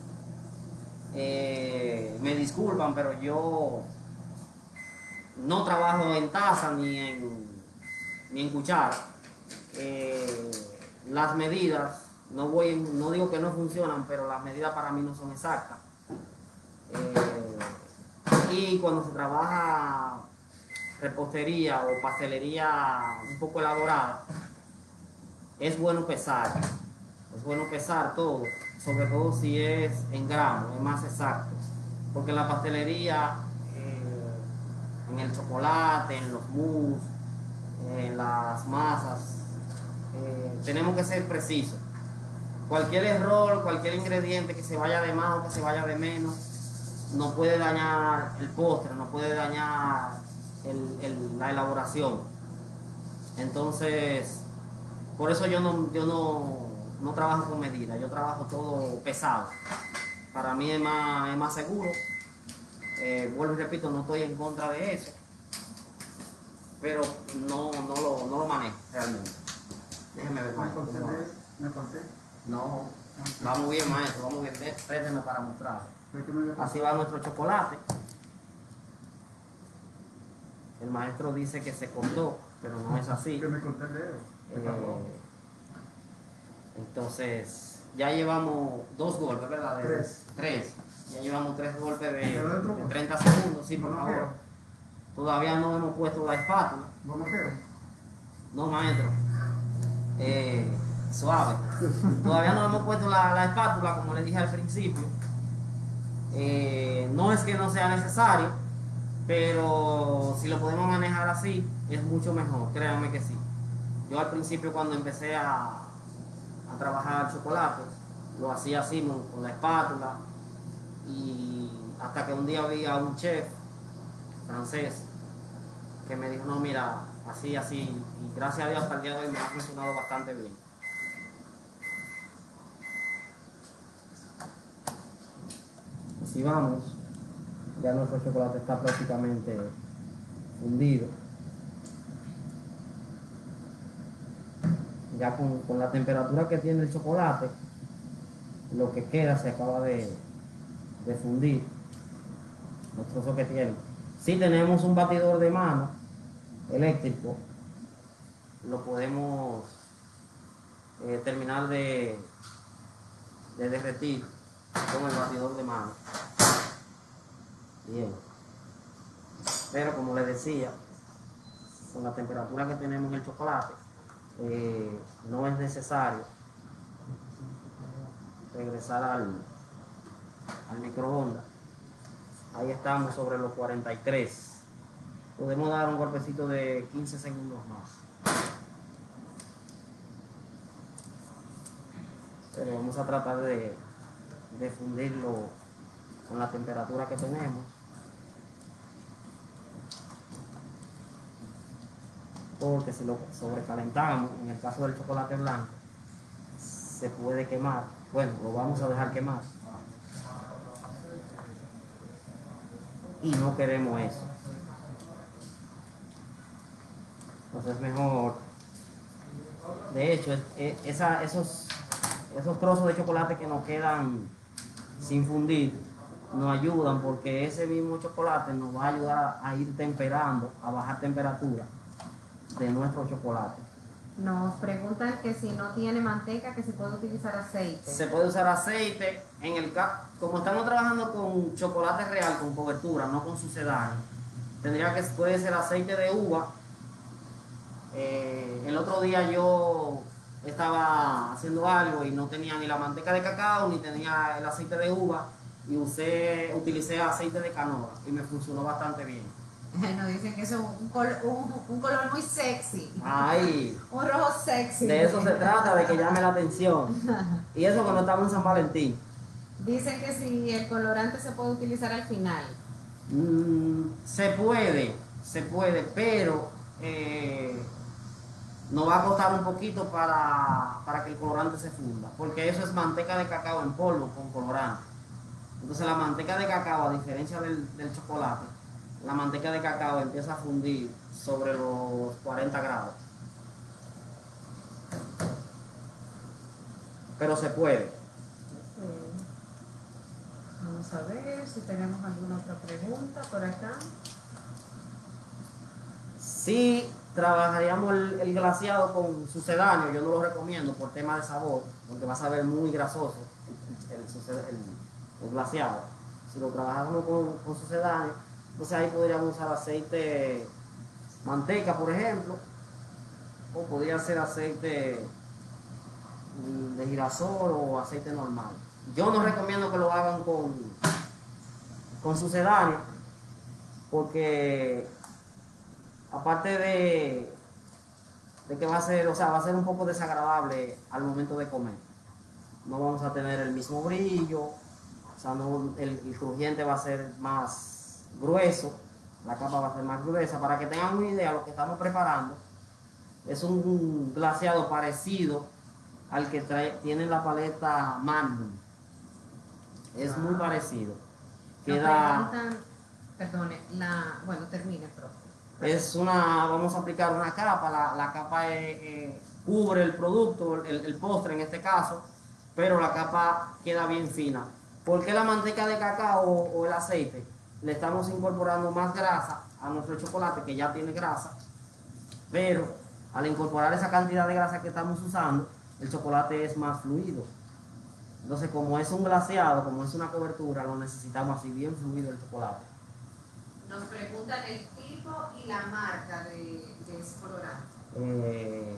Eh, me disculpan, pero yo no trabajo en taza ni en, ni en cuchara. Eh, las medidas, no, voy, no digo que no funcionan, pero las medidas para mí no son exactas. Eh, y cuando se trabaja repostería o pastelería un poco elaborada, es bueno pesar, es bueno pesar todo, sobre todo si es en gramos, es más exacto, porque en la pastelería, eh, en el chocolate, en los mousse, en las masas, eh, tenemos que ser precisos. Cualquier error, cualquier ingrediente que se vaya de más o que se vaya de menos, no puede dañar el postre, no puede dañar el, el, la elaboración. Entonces, por eso yo no, yo no, no trabajo con medidas, yo trabajo todo pesado. Para mí es más, es más seguro. Eh, vuelvo y repito, no estoy en contra de eso, pero no, no, lo, no lo manejo realmente. Déjeme ver, maestro. ¿Me conté? No, vamos bien, maestro, vamos bien. Présteme para mostrar. Así va nuestro chocolate. El maestro dice que se cortó, pero no es así. Que me corté el dedo. Eh, entonces, ya llevamos dos golpes, ¿verdad? De- Tres. Tres. Ya llevamos tres golpes de, ¿Pero dentro? de treinta segundos, sí, por ¿No favor. quiero? Todavía no hemos puesto la espátula. ¿Vos no quiero? No, maestro. Eh, suave. Todavía no hemos puesto la, la espátula, como le dije al principio. Eh, no es que no sea necesario, pero si lo podemos manejar así, es mucho mejor, créanme que sí. Yo al principio, cuando empecé a, a trabajar chocolate, lo hacía así con, con la espátula, y hasta que un día vi a un chef francés que me dijo, no, mira, así, así, y gracias a Dios hasta el día de hoy me ha funcionado bastante bien. Si vamos, ya nuestro chocolate está prácticamente fundido. Ya con, con la temperatura que tiene el chocolate, lo que queda se acaba de, de fundir, los trozos que tiene. Si tenemos un batidor de mano eléctrico, lo podemos eh, terminar de, de derretir con el batidor de mano. Bien. Pero como les decía, con la temperatura que tenemos en el chocolate, eh, no es necesario regresar al, al microondas. Ahí estamos sobre los cuarenta y tres. Podemos dar un golpecito de quince segundos más. Pero vamos a tratar de, de fundirlo con la temperatura que tenemos. Porque si lo sobrecalentamos, en el caso del chocolate blanco, se puede quemar. Bueno, lo vamos a dejar quemar. Y no queremos eso. Entonces es mejor. De hecho, es, es, esa, esos, esos trozos de chocolate que nos quedan sin fundir nos ayudan, porque ese mismo chocolate nos va a ayudar a ir temperando, a bajar temperatura de nuestro chocolate. Nos preguntan que si no tiene manteca, que se puede utilizar aceite. Se puede usar aceite. En el como estamos trabajando con chocolate real, con cobertura, no con sucedáneo, tendría que puede ser aceite de uva. Eh, el otro día yo estaba haciendo algo y no tenía ni la manteca de cacao ni tenía el aceite de uva, y usé, utilicé aceite de canola y me funcionó bastante bien. Nos dicen que es un, col un, un color muy sexy. Ay, un rojo sexy. De eso se trata, de que llame la atención. Y eso cuando estamos en San Valentín. Dicen que si el colorante se puede utilizar al final. Mm, se puede, se puede, pero eh, nos va a costar un poquito para, para que el colorante se funda, porque eso es manteca de cacao en polvo con colorante. Entonces la manteca de cacao, a diferencia del, del chocolate, la manteca de cacao empieza a fundir sobre los cuarenta grados. Pero se puede. Vamos a ver si tenemos alguna otra pregunta por acá. Sí, trabajaríamos el, el glaseado con sucedáneo. Yo no lo recomiendo por tema de sabor, porque va a saber muy grasoso el, el, el, el glaseado. Si lo trabajamos con, con sucedáneo, entonces ahí podríamos usar aceite, manteca por ejemplo, o podría ser aceite de girasol o aceite normal. Yo no recomiendo que lo hagan con, con sucedáneo, porque aparte de, de que va a ser, o sea, va a ser un poco desagradable al momento de comer. No vamos a tener el mismo brillo, o sea, no, el, el crujiente va a ser más grueso, la capa va a ser más gruesa. Para que tengan una idea, lo que estamos preparando es un glaseado parecido al que trae, tiene la paleta Magnum. Es muy parecido. Queda, preguntan, perdone, la, bueno, termine, profe. Es una, vamos a aplicar una capa, la, la capa eh, eh, cubre el producto, el, el postre en este caso, pero la capa queda bien fina. ¿Por qué la manteca de cacao o, o el aceite? Le estamos incorporando más grasa a nuestro chocolate, que ya tiene grasa, pero al incorporar esa cantidad de grasa que estamos usando, el chocolate es más fluido. Entonces, como es un glaseado, como es una cobertura, lo necesitamos así bien fluido el chocolate. Nos preguntan el tipo y la marca de, de ese colorante. Eh,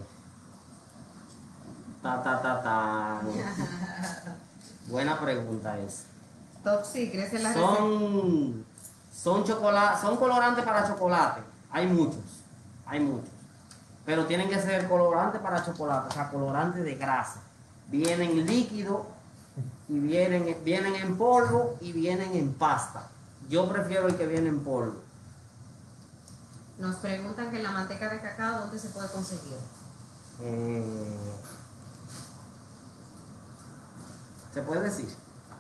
ta, ta, ta, ta. Buena pregunta esa. Top Secret es la Son, son, chocolate, son colorantes para chocolate. Hay muchos, hay muchos. Pero tienen que ser colorantes para chocolate, o sea, colorantes de grasa. Vienen líquido y vienen, vienen en polvo y vienen en pasta. Yo prefiero el que viene en polvo. Nos preguntan que la manteca de cacao, ¿dónde se puede conseguir? Eh, ¿Se puede decir?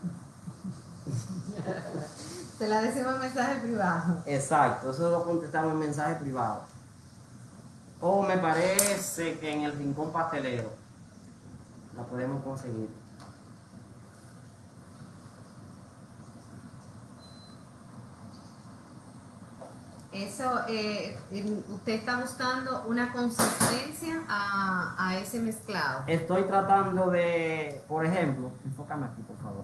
Te la decimos en mensaje privado. Exacto, eso lo contestamos en mensaje privado. O me parece que en el Rincón Pastelero la podemos conseguir. Eso, eh, usted está buscando una consistencia a, a ese mezclado. Estoy tratando de, por ejemplo, enfócame aquí, por favor.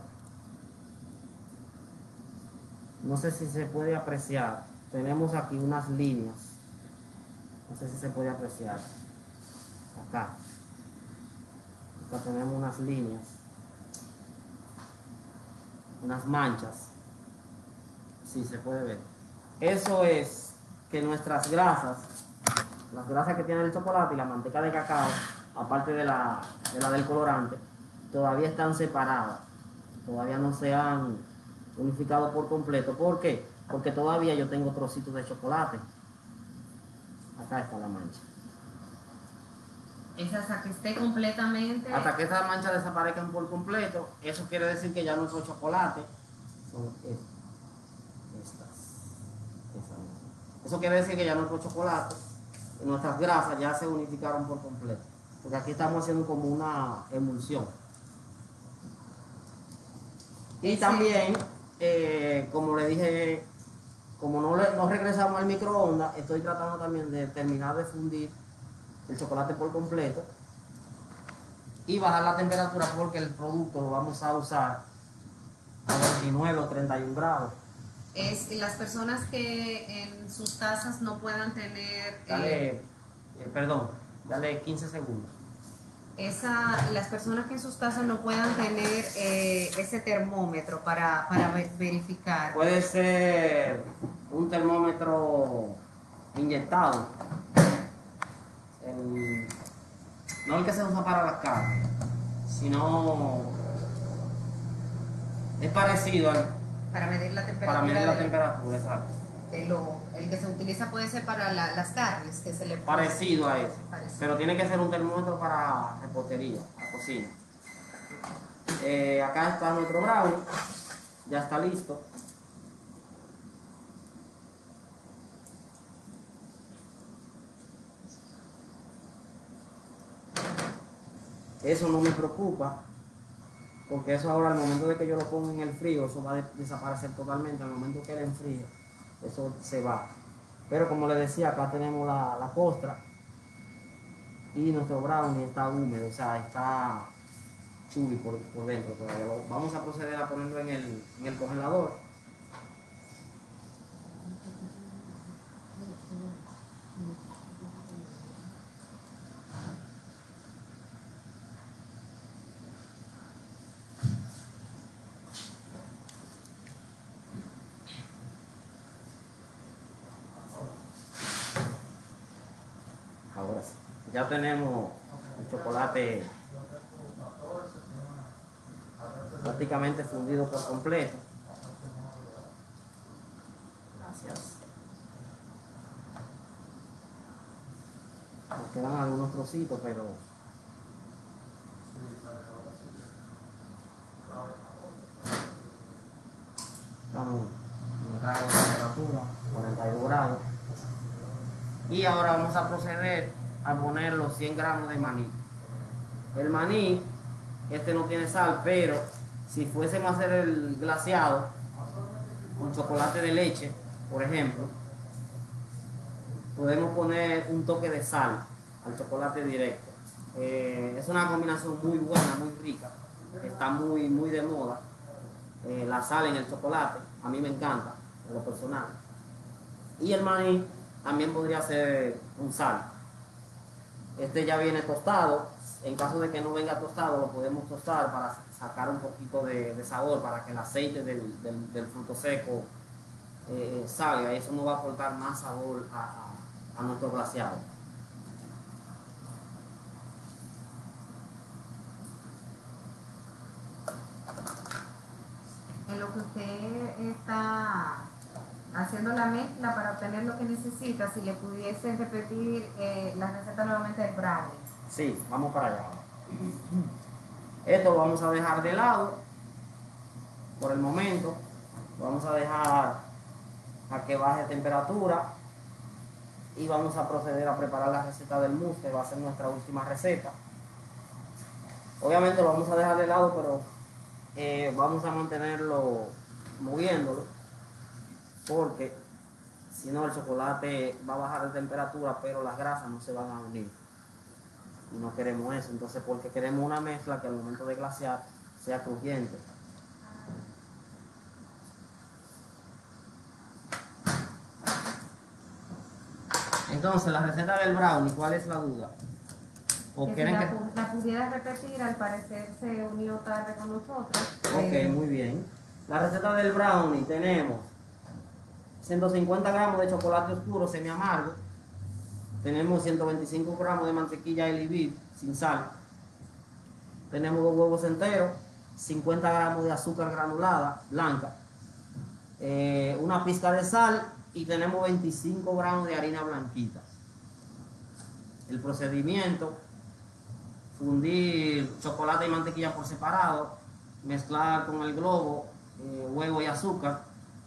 No sé si se puede apreciar. Tenemos aquí unas líneas. No sé si se puede apreciar. Acá. Acá tenemos unas líneas. Unas manchas. Sí, se puede ver. Eso es que nuestras grasas, las grasas que tiene el chocolate y la manteca de cacao, aparte de la, de la del colorante, todavía están separadas. Todavía no se han unificado por completo. ¿Por qué? Porque todavía yo tengo trocitos de chocolate. Acá está la mancha. Es hasta que esté completamente... Hasta que esas manchas desaparezcan por completo, eso quiere decir que ya nuestro chocolate son estas. Eso quiere decir que ya nuestro chocolate y nuestras grasas ya se unificaron por completo. Porque aquí estamos haciendo como una emulsión. Y también, eh, como le dije, como no, le, no regresamos al microondas, estoy tratando también de terminar de fundir el chocolate por completo y bajar la temperatura porque el producto lo vamos a usar a veintinueve o treinta y un grados. Es las personas que en sus tazas no puedan tener... Dale, eh, eh, perdón, dale quince segundos. Esa, las personas que en sus tazas no puedan tener eh, ese termómetro para, para verificar. Puede ser un termómetro inyectado. El, no el que se usa para las carnes, sino es parecido al, Para medir la temperatura. para medir la de, temperatura, exacto. de lo, el que se utiliza puede ser para la, las carnes que se le pone. Parecido a ese. Parecido. Pero tiene que ser un termómetro para repostería, la cocina. Eh, acá está nuestro brownie. Ya está listo. Eso no me preocupa, porque eso ahora al momento de que yo lo ponga en el frío, eso va a desaparecer totalmente. Al momento que él enfríe, eso se va. Pero como les decía, acá tenemos la, la costra y nuestro brownie está húmedo, o sea, está chuli por, por dentro todavía. Vamos a proceder a ponerlo en el, en el congelador. Ahora sí, ya tenemos el chocolate prácticamente fundido por completo. Gracias. Nos quedan algunos trocitos, pero estamos en grado de temperatura, cuarenta y dos grados. Y ahora vamos a proceder a poner los cien gramos de maní. El maní, este no tiene sal, pero si fuésemos a hacer el glaseado con chocolate de leche, por ejemplo, podemos poner un toque de sal al chocolate directo. Eh, es una combinación muy buena, muy rica, está muy, muy de moda. Eh, la sal en el chocolate, a mí me encanta, en lo personal. Y el maní también podría ser un sal. Este ya viene tostado. En caso de que no venga tostado, lo podemos tostar para sacar un poquito de, de sabor, para que el aceite del, del, del fruto seco eh, salga. Y eso nos va a aportar más sabor a, a, a nuestro glaseado. lo que usted está haciendo la mezcla para obtener lo que necesita, si le pudiese repetir eh, la receta nuevamente del brownie. Sí, vamos para allá. Esto lo vamos a dejar de lado por el momento. Lo vamos a dejar a que baje temperatura y vamos a proceder a preparar la receta del mousse, que va a ser nuestra última receta. Obviamente lo vamos a dejar de lado, pero eh, vamos a mantenerlo moviéndolo, porque si no el chocolate va a bajar de temperatura, pero las grasas no se van a unir. Y no queremos eso, entonces porque queremos una mezcla que al momento de glasear sea crujiente. Entonces, la receta del brownie, ¿cuál es la duda? ¿O Que quieren si la, que...? pu- la pudiera repetir, al parecer se unió tarde con nosotros. Ok, Eh, muy bien. La receta del brownie tenemos ciento cincuenta gramos de chocolate oscuro semi amargo, tenemos ciento veinticinco gramos de mantequilla Elivit sin sal, tenemos dos huevos enteros, cincuenta gramos de azúcar granulada blanca, eh, una pizca de sal y tenemos veinticinco gramos de harina blanquita. El procedimiento: fundir chocolate y mantequilla por separado, mezclar con el globo eh, huevo y azúcar,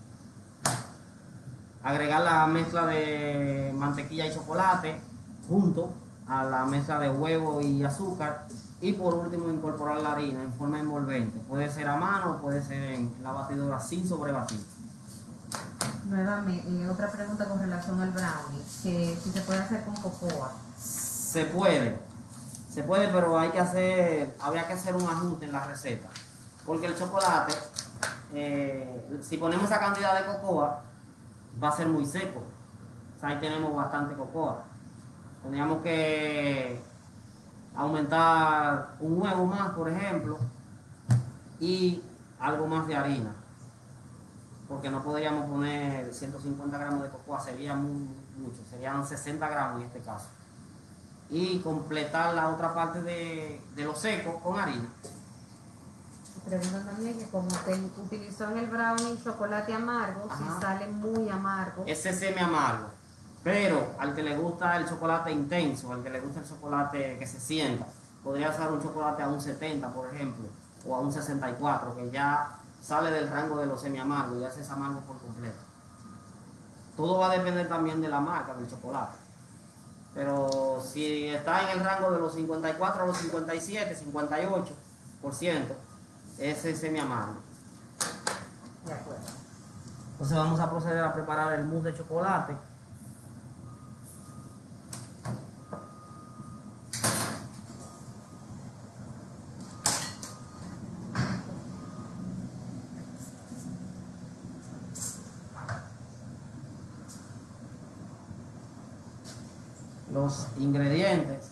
agregar la mezcla de mantequilla y chocolate junto a la mezcla de huevo y azúcar, y por último incorporar la harina en forma envolvente. Puede ser a mano, puede ser en la batidora sin sobrebatir. Nuevamente, eh, otra pregunta con relación al brownie, que si se puede hacer con cocoa. Se puede, se puede, pero hay que hacer, habría que hacer un ajuste en la receta, porque el chocolate, eh, si ponemos esa cantidad de cocoa, va a ser muy seco. O sea, ahí tenemos bastante cocoa. Tendríamos que aumentar un huevo más, por ejemplo, y algo más de harina, porque no podríamos poner ciento cincuenta gramos de cocoa, sería muy, mucho, serían sesenta gramos en este caso, y completar la otra parte de, de lo seco con harina. Preguntan también que como usted utilizó en el brownie chocolate amargo, Ajá. si sale muy amargo. Ese semi amargo, pero al que le gusta el chocolate intenso, al que le gusta el chocolate que se sienta, podría usar un chocolate a un setenta, por ejemplo, o a un sesenta y cuatro, que ya sale del rango de los semi amargos, ya es amargo por completo. Todo va a depender también de la marca del chocolate, pero si está en el rango de los cincuenta y cuatro a los cincuenta y siete, cincuenta y ocho por ciento, ese es semi amargo. De acuerdo. Entonces vamos a proceder a preparar el mousse de chocolate. Los ingredientes: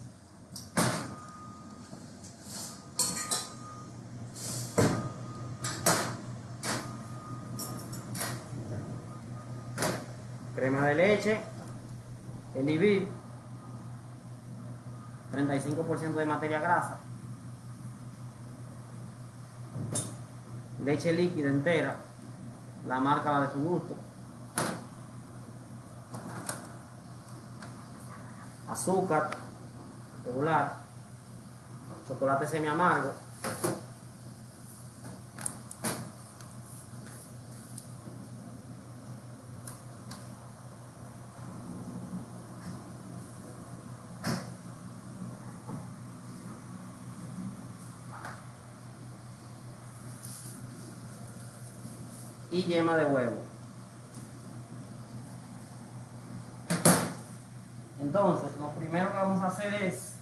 crema de leche, Elivit, treinta y cinco por ciento de materia grasa, leche líquida entera, la marca la de su gusto, azúcar regular, chocolate semi amargo, y yema de huevo. Entonces, lo primero que vamos a hacer es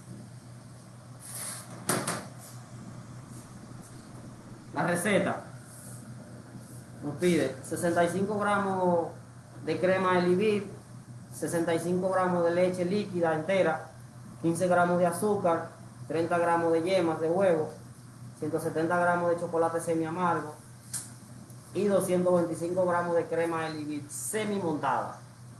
la receta. Nos pide sesenta y cinco gramos de crema Elivit, sesenta y cinco gramos de leche líquida entera, quince gramos de azúcar, treinta gramos de yemas de huevo, ciento setenta gramos de chocolate semi amargo y doscientos veinticinco gramos de crema Elivit semi montada.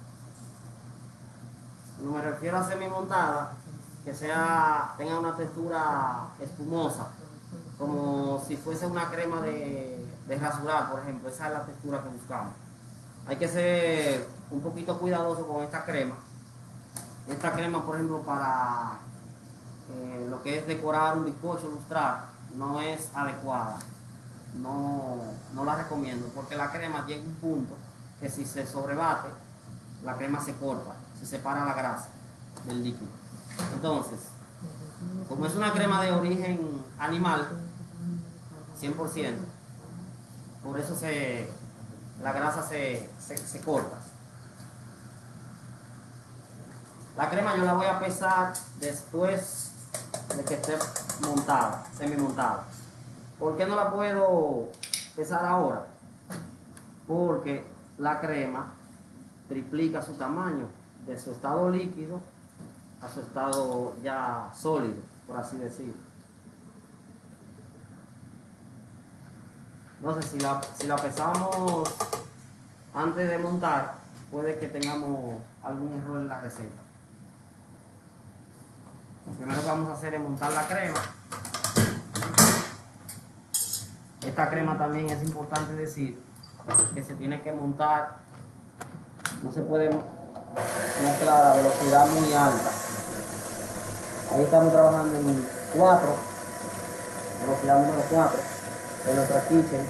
No me refiero a semi montada, que sea, tenga una textura espumosa, como si fuese una crema de, de rasurar, por ejemplo, esa es la textura que buscamos. Hay que ser un poquito cuidadoso con esta crema. Esta crema, por ejemplo, para eh, lo que es decorar un bizcocho, lustrar, no es adecuada. No, no la recomiendo, porque la crema llega a un punto que si se sobrebate, la crema se corta, se separa la grasa del líquido. Entonces, como es una crema de origen animal, cien por ciento, por eso se, la grasa se, se, se corta. La crema yo la voy a pesar después de que esté montada, semi montada. ¿Por qué no la puedo pesar ahora? Porque la crema triplica su tamaño de su estado líquido a su estado ya sólido, por así decirlo. Entonces, si la, si la pesamos antes de montar, puede que tengamos algún error en la receta. Lo primero que vamos a hacer es montar la crema. Esta crema también es importante decir que se tiene que montar, no se puede mezclar a velocidad muy alta. Ahí estamos trabajando en cuatro, velocidad número cuatro de nuestra kitchen.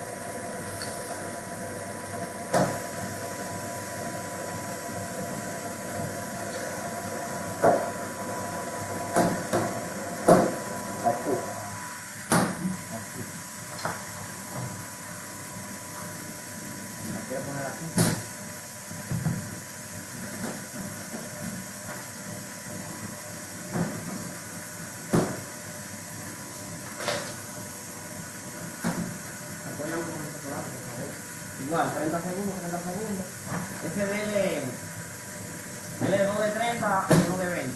Igual, treinta segundos, treinta segundos. Ese dele, dele dos de treinta y uno de veinte.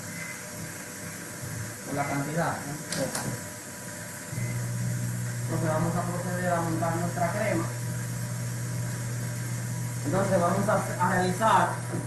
Por la cantidad, ¿no? Entonces vamos a proceder a montar nuestra crema. Entonces vamos a, a realizar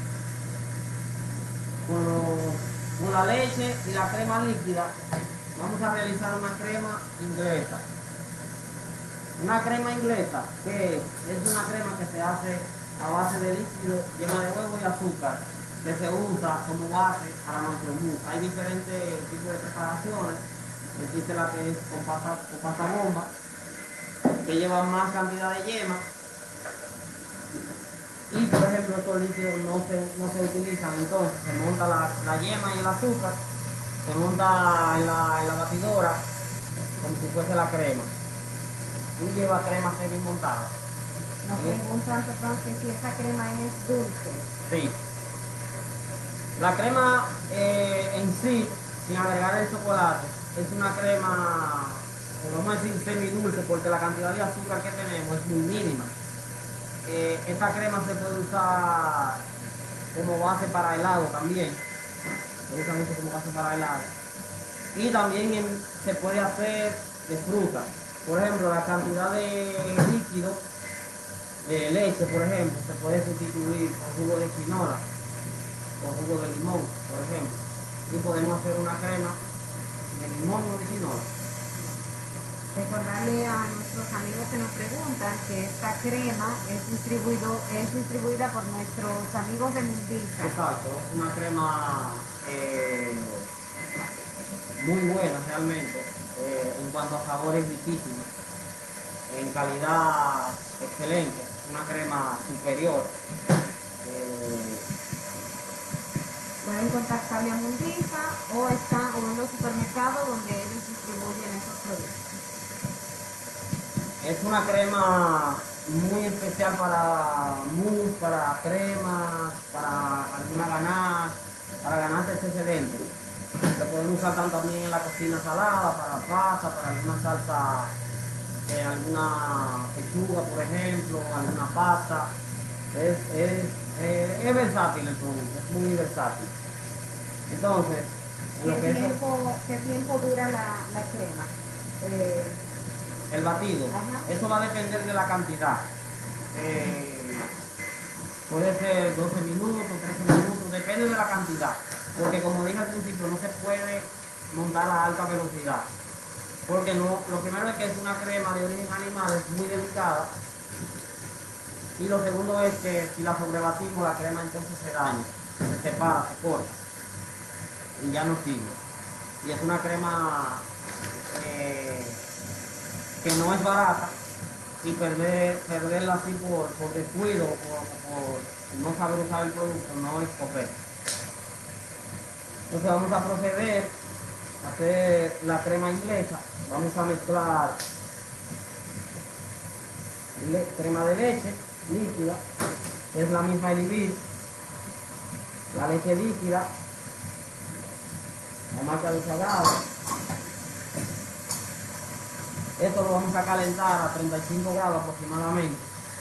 con, los, con la leche y la crema líquida, vamos a realizar una crema inglesa. Una crema inglesa que es una crema que se hace a base de líquido llena de huevo y azúcar, que se usa como base para nuestro mousse. Hay diferentes tipos de preparaciones. Existe la que es con pasta, con pasta bomba, que lleva más cantidad de yema. Y por ejemplo estos líquidos no se, no se utilizan, entonces se monta la, la yema y el azúcar, se monta en la, en la batidora como si fuese la crema. Y lleva crema semi montada. Nos preguntan entonces si esa crema es dulce. Sí. La crema eh, en sí, sin agregar el chocolate, es una crema, vamos a decir semi dulce, porque la cantidad de azúcar que tenemos es muy mínima. Eh, esta crema se puede usar como base para helado también. Se usa mucho como base para helado. Y también en, se puede hacer de fruta. Por ejemplo, la cantidad de líquido, de leche, por ejemplo, se puede sustituir con jugo de quinoa, con jugo de limón, por ejemplo. Y podemos hacer una crema de limón o de quinoa. Recordarle a nuestros amigos que nos preguntan que esta crema es, distribuido, es distribuida por nuestros amigos de Mundisa. Exacto, es una crema eh, muy buena realmente. Eh, en cuanto a sabor es riquísimo, en calidad excelente, una crema superior. Eh, Pueden contactarle a Mundisa o están o en los supermercados donde ellos distribuyen esos productos. es una crema muy especial para mousse, para cremas, para alguna ganache, para ganache es excelente. Se pueden usar tanto también en la cocina salada, para pasta, para alguna salsa, eh, alguna pechuga, por ejemplo, alguna pasta. Es, es, eh, es versátil el producto, es muy versátil. Entonces, en lo ¿Qué que es tiempo, ¿Qué tiempo dura la, la crema? Eh, el batido, Ajá. eso va a depender de la cantidad. Eh, puede ser doce minutos, trece minutos, depende de la cantidad. Porque como dije al principio, no se puede montar a alta velocidad. Porque no, lo primero es que es una crema de origen animal, es muy delicada. Y lo segundo es que si la sobrebatimos, la crema entonces se daña, se separa, se corta y ya no sirve. Y es una crema eh, que no es barata y perder, perderla así por, por descuido o por, por no saber usar el producto no es correcto. Entonces vamos a proceder a hacer la crema inglesa. Vamos a mezclar le, crema de leche líquida, es la misma Elivir, la leche líquida, la marca de Sagrado. Esto lo vamos a calentar a treinta y cinco grados aproximadamente.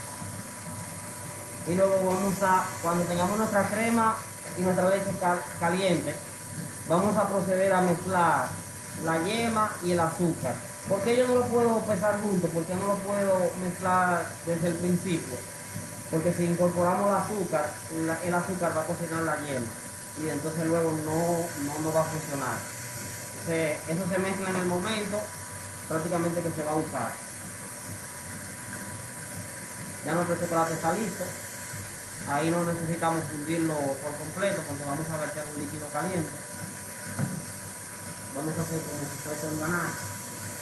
Y luego vamos a, cuando tengamos nuestra crema y nuestra leche cal, caliente, vamos a proceder a mezclar la yema y el azúcar. ¿Por qué yo no lo puedo pesar juntos? ¿Por qué no lo puedo mezclar desde el principio? Porque si incorporamos el azúcar, la, el azúcar va a cocinar la yema y entonces luego no, no, no va a funcionar. Entonces, eso se mezcla en el momento prácticamente que se va a usar. Ya nuestro chocolate está listo. Ahí no necesitamos fundirlo por completo porque vamos a verter un líquido caliente. Vamos a hacer como si fuese un ganache.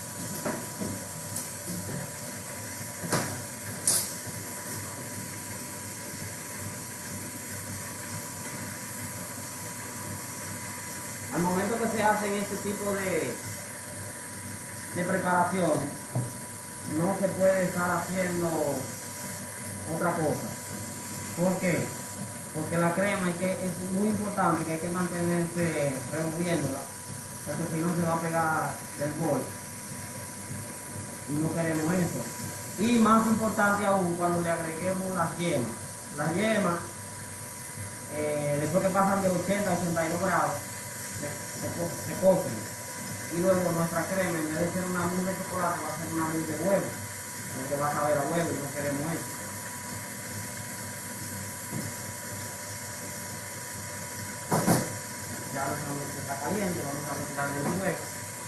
Al momento que se hacen este tipo de, de preparaciones, no se puede estar haciendo otra cosa. ¿Por qué? Porque la crema hay que, es muy importante que hay que mantenerse removiéndola, porque si no se va a pegar del bol. Y no queremos eso. Y más importante aún cuando le agreguemos las yemas. Las yemas, eh, después que pasan de ochenta a ochenta y dos grados, se, se, se cocen. Y luego nuestra crema, en vez de ser una mousse de chocolate, va a ser una mousse de huevo. Porque va a saber a huevo y no queremos eso. Ya nuestra mousse está caliente, vamos a retirarle el huevo.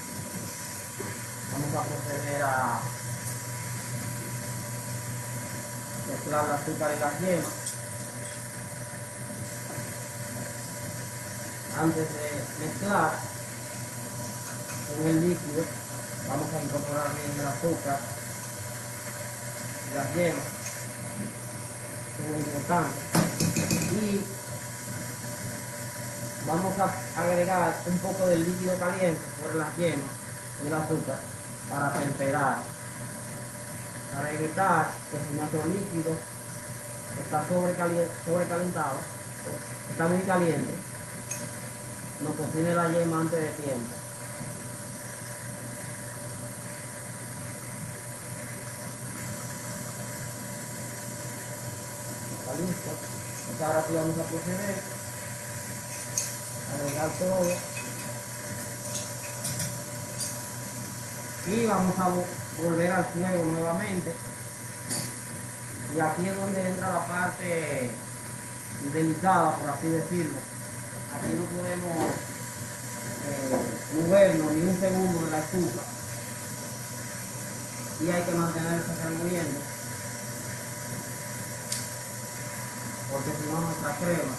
Vamos a proceder a mezclar el azúcar y las yemas. Antes de mezclar con el líquido, vamos a incorporar bien el azúcar y las yemas, es muy importante. Y vamos a agregar un poco del líquido caliente sobre las yemas y el azúcar para temperar, para evitar que si nuestro líquido está sobrecalentado, está muy caliente, nos cocine la yema antes de tiempo. Está listo. Entonces ahora sí vamos a proceder a agregar todo. Y vamos a volver al fuego nuevamente. Y aquí es donde entra la parte delicada, por así decirlo. Aquí no podemos eh, movernos ni un segundo en la estufa. Y hay que mantenerse removiendo. Porque si no nuestra crema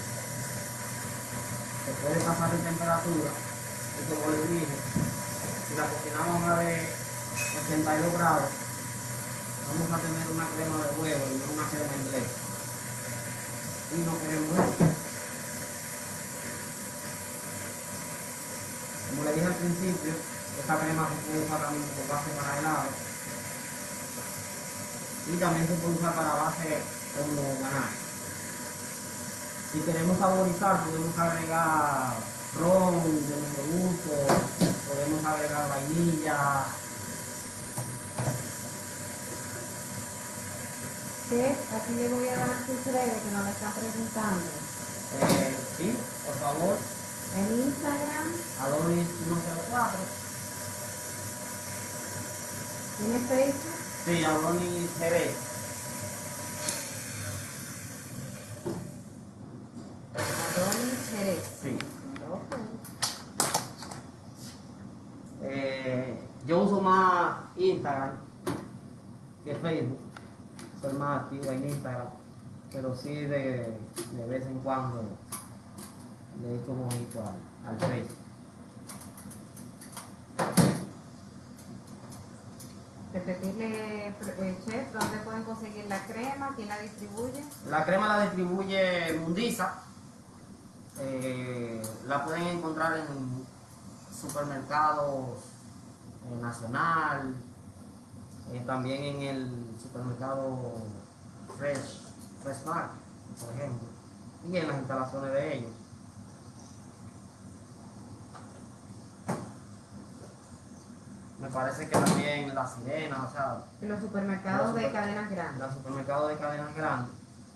se puede pasar de temperatura. Y como les dije, si la cocinamos a más de ochenta y dos grados, vamos a tener una crema de huevo y no una crema inglesa. Y no queremos eso. Como le dije al principio, esta crema se puede usar también como base para helado. Y también se puede usar para base como ganache. Si queremos saborizar, podemos agregar ron de nuestro gusto, podemos agregar vainilla. Chef, aquí le voy a dar sus redes que nos la están preguntando. Eh, sí, por favor. En Instagram. Adonis ciento cuatro. ¿Tiene Facebook? Sí, Adonis Jerez. Adonis Jerez. Sí. Ok. Eh, yo Facebook, soy más activo en Instagram, pero sí de, de vez en cuando le doy como ojito al, al Facebook. Repetirle, eh, chef, ¿dónde pueden conseguir la crema? ¿Quién la distribuye? La crema la distribuye Mundisa. Eh, la pueden encontrar en supermercados eh, Nacional, eh, también en el supermercado Fresh, Fresh Market, por ejemplo, y en las instalaciones de ellos. Me parece que también La Sirena, o sea, En los supermercados los de super- cadenas grandes. los supermercados de cadenas grandes.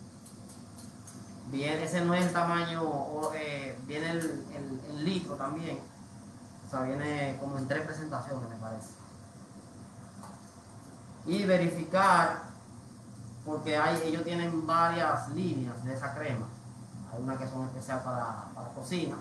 Bien, ese no es el tamaño, o, eh, viene el, el, el litro también, o sea, viene como en tres presentaciones, me parece. Y verificar, porque hay, ellos tienen varias líneas de esa crema. Hay una que son especial para, para cocina.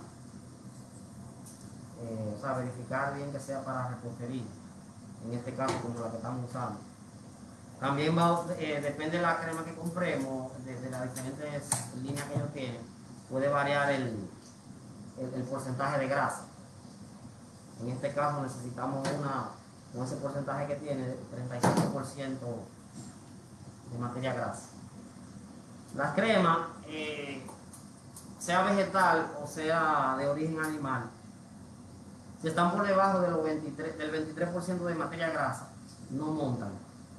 Eh, o sea, verificar bien que sea para repostería, en este caso como la que estamos usando. También va, eh, depende de la crema que compremos, de, de las diferentes líneas que ellos tienen, puede variar el, el, el porcentaje de grasa. En este caso necesitamos una, con ese porcentaje que tiene, treinta y cinco por ciento de materia grasa. La crema, eh, sea vegetal o sea de origen animal, si están por debajo de los veintitrés, del veintitrés por ciento de materia grasa, no montan.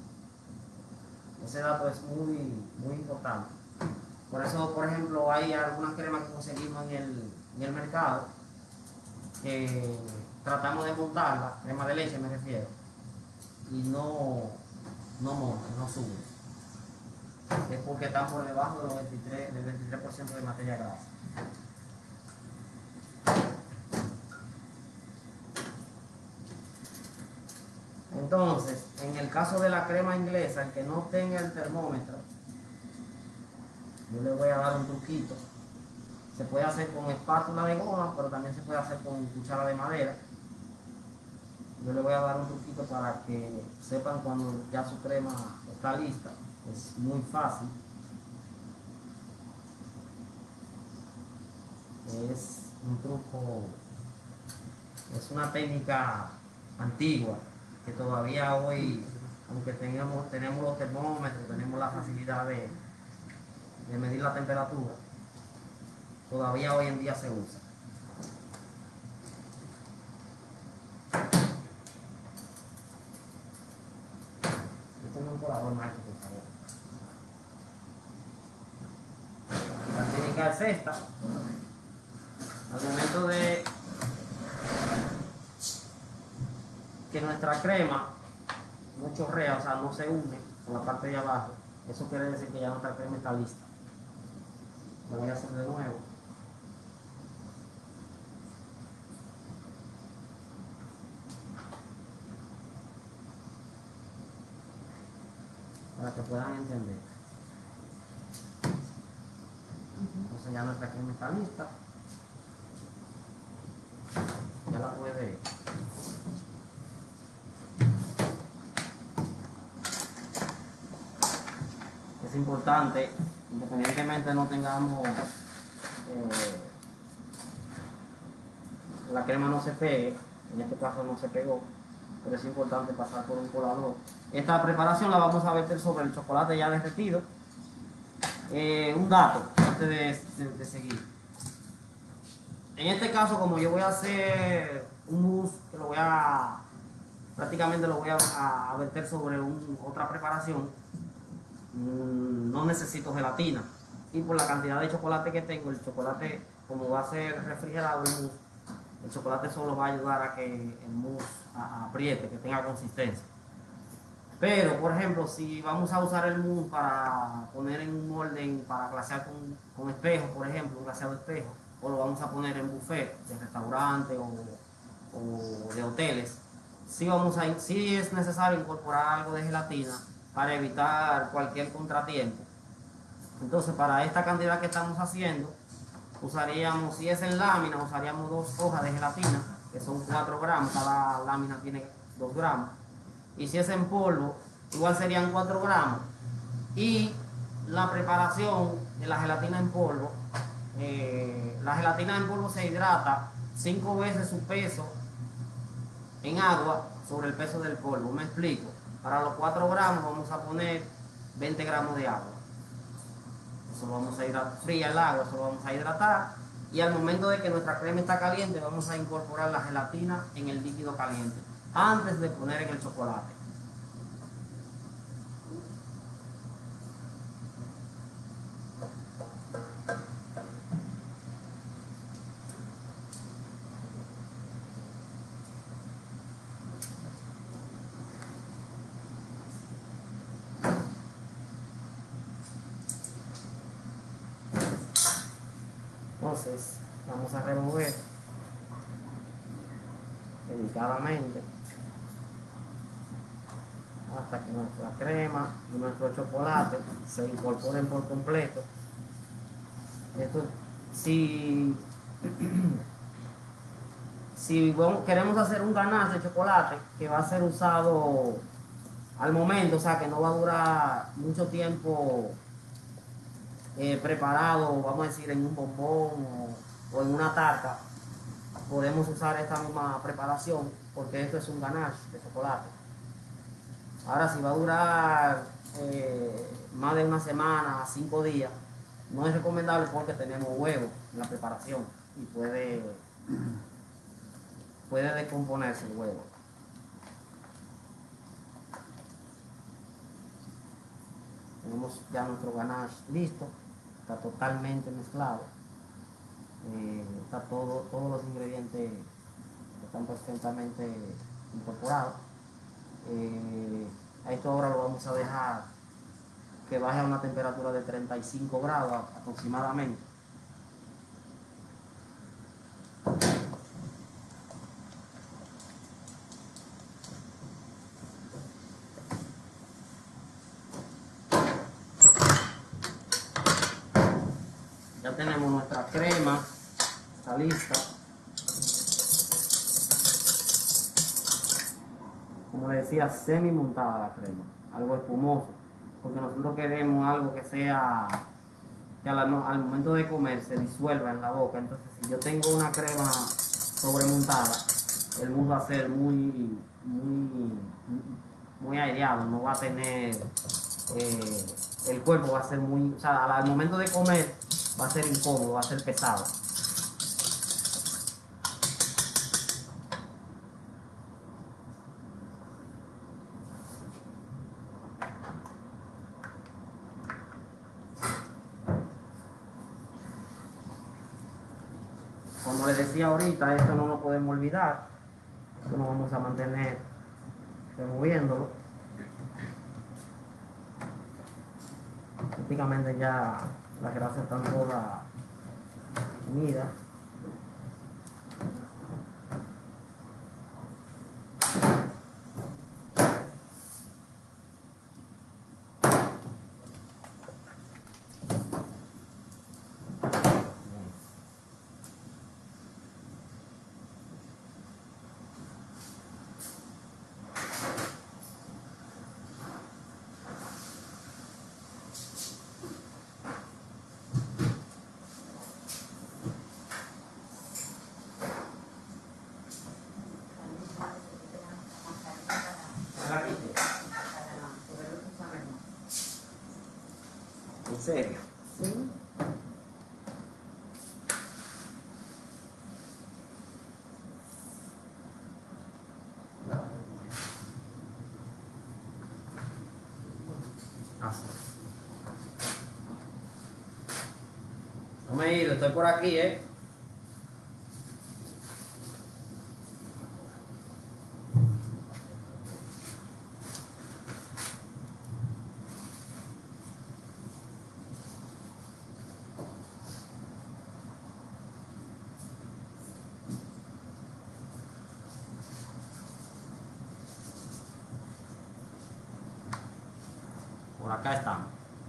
Ese dato es muy, muy importante. Por eso, por ejemplo, hay algunas cremas que conseguimos en el, en el mercado que tratamos de montarla, crema de leche me refiero, y no, no montan, no suben. Es porque están por debajo de los veintitrés, del veintitrés por ciento de materia grasa. Entonces, en el caso de la crema inglesa, el que no tenga el termómetro, yo le voy a dar un truquito. Se puede hacer con espátula de goma, pero también se puede hacer con cuchara de madera. Yo le voy a dar un truquito para que sepan cuando ya su crema está lista. Es muy fácil. Es un truco, es una técnica antigua que todavía hoy, aunque tengamos, tenemos los termómetros, tenemos la facilidad de, de medir la temperatura, todavía hoy en día se usa. Este es un colador mágico, por favor. La técnica es esta. Al momento de que nuestra crema no chorrea, o sea, no se une con la parte de abajo, eso quiere decir que ya nuestra crema está lista. Lo voy a hacer de nuevo. Para que puedan entender. Entonces ya nuestra crema está lista. Ya la puede. Es importante, independientemente no tengamos eh, la crema no se pegue, en este caso no se pegó, pero es importante pasar por un colador. Esta preparación la vamos a verter sobre el chocolate ya derretido. Eh, un dato antes de, de, de seguir. En este caso, como yo voy a hacer un mousse que lo voy a prácticamente lo voy a, a verter sobre un, otra preparación, mmm, no necesito gelatina, y por la cantidad de chocolate que tengo, el chocolate, como va a ser refrigerado el mousse, el chocolate solo va a ayudar a que el mousse a, a apriete, que tenga consistencia. Pero, por ejemplo, si vamos a usar el mousse para poner en un molde, para glasear con, con espejo, por ejemplo, un glaseado de espejo, o lo vamos a poner en buffet de restaurante o, o de hoteles, sí, vamos a, sí es necesario incorporar algo de gelatina para evitar cualquier contratiempo. Entonces, para esta cantidad que estamos haciendo, usaríamos, si es en lámina, usaríamos dos hojas de gelatina, que son cuatro gramos, cada lámina tiene dos gramos. Y si es en polvo, igual serían cuatro gramos. Y la preparación de la gelatina en polvo, eh, la gelatina en polvo se hidrata cinco veces su peso en agua sobre el peso del polvo. Me explico. Para los cuatro gramos vamos a poner veinte gramos de agua. Eso lo vamos a hidratar, fría el agua, eso lo vamos a hidratar. Y al momento de que nuestra crema está caliente, vamos a incorporar la gelatina en el líquido caliente antes de poner en el chocolate. Entonces vamos a remover delicadamente hasta que nuestra crema y nuestro chocolate se incorporen por completo. Esto, si, si vamos, queremos hacer un ganache de chocolate que va a ser usado al momento, o sea que no va a durar mucho tiempo Eh, preparado, vamos a decir, en un bombón o, o en una tarta, podemos usar esta misma preparación porque esto es un ganache de chocolate. Ahora, si va a durar eh, más de una semana, cinco días, no es recomendable porque tenemos huevo en la preparación y puede, puede descomponerse el huevo. Tenemos ya nuestro ganache listo. Está totalmente mezclado, eh, está todo, todos los ingredientes están perfectamente incorporados. Eh, a esto ahora lo vamos a dejar que baje a una temperatura de treinta y cinco grados aproximadamente. Ya tenemos nuestra crema, está lista. Como les decía, semi montada la crema, algo espumoso, porque nosotros queremos algo que sea, que al, al momento de comer se disuelva en la boca. Entonces, si yo tengo una crema sobremontada, el mousse va a ser muy, muy, muy aireado, no va a tener, eh, el cuerpo va a ser muy, o sea, al momento de comer, va a ser incómodo, va a ser pesado. Como les decía ahorita, esto no lo podemos olvidar. Esto lo vamos a mantener removiéndolo. Prácticamente ya las grasas están todas unidas. ¿En serio? Sí. Así. No me he ido, estoy por aquí, ¿eh? Por acá estamos.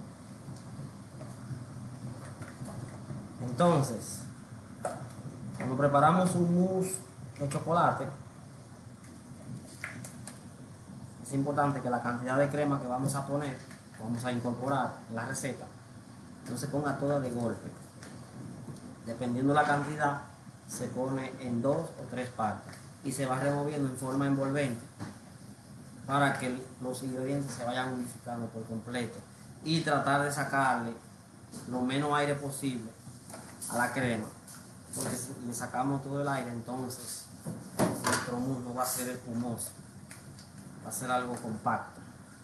Entonces, cuando preparamos un mousse de chocolate, es importante que la cantidad de crema que vamos a poner, que vamos a incorporar en la receta, no se ponga toda de golpe. Dependiendo la cantidad, se pone en dos o tres partes y se va removiendo en forma envolvente para que los ingredientes se vayan unificando por completo y tratar de sacarle lo menos aire posible a la crema, porque si le sacamos todo el aire, entonces nuestro mousse no va a ser espumoso, va a ser algo compacto.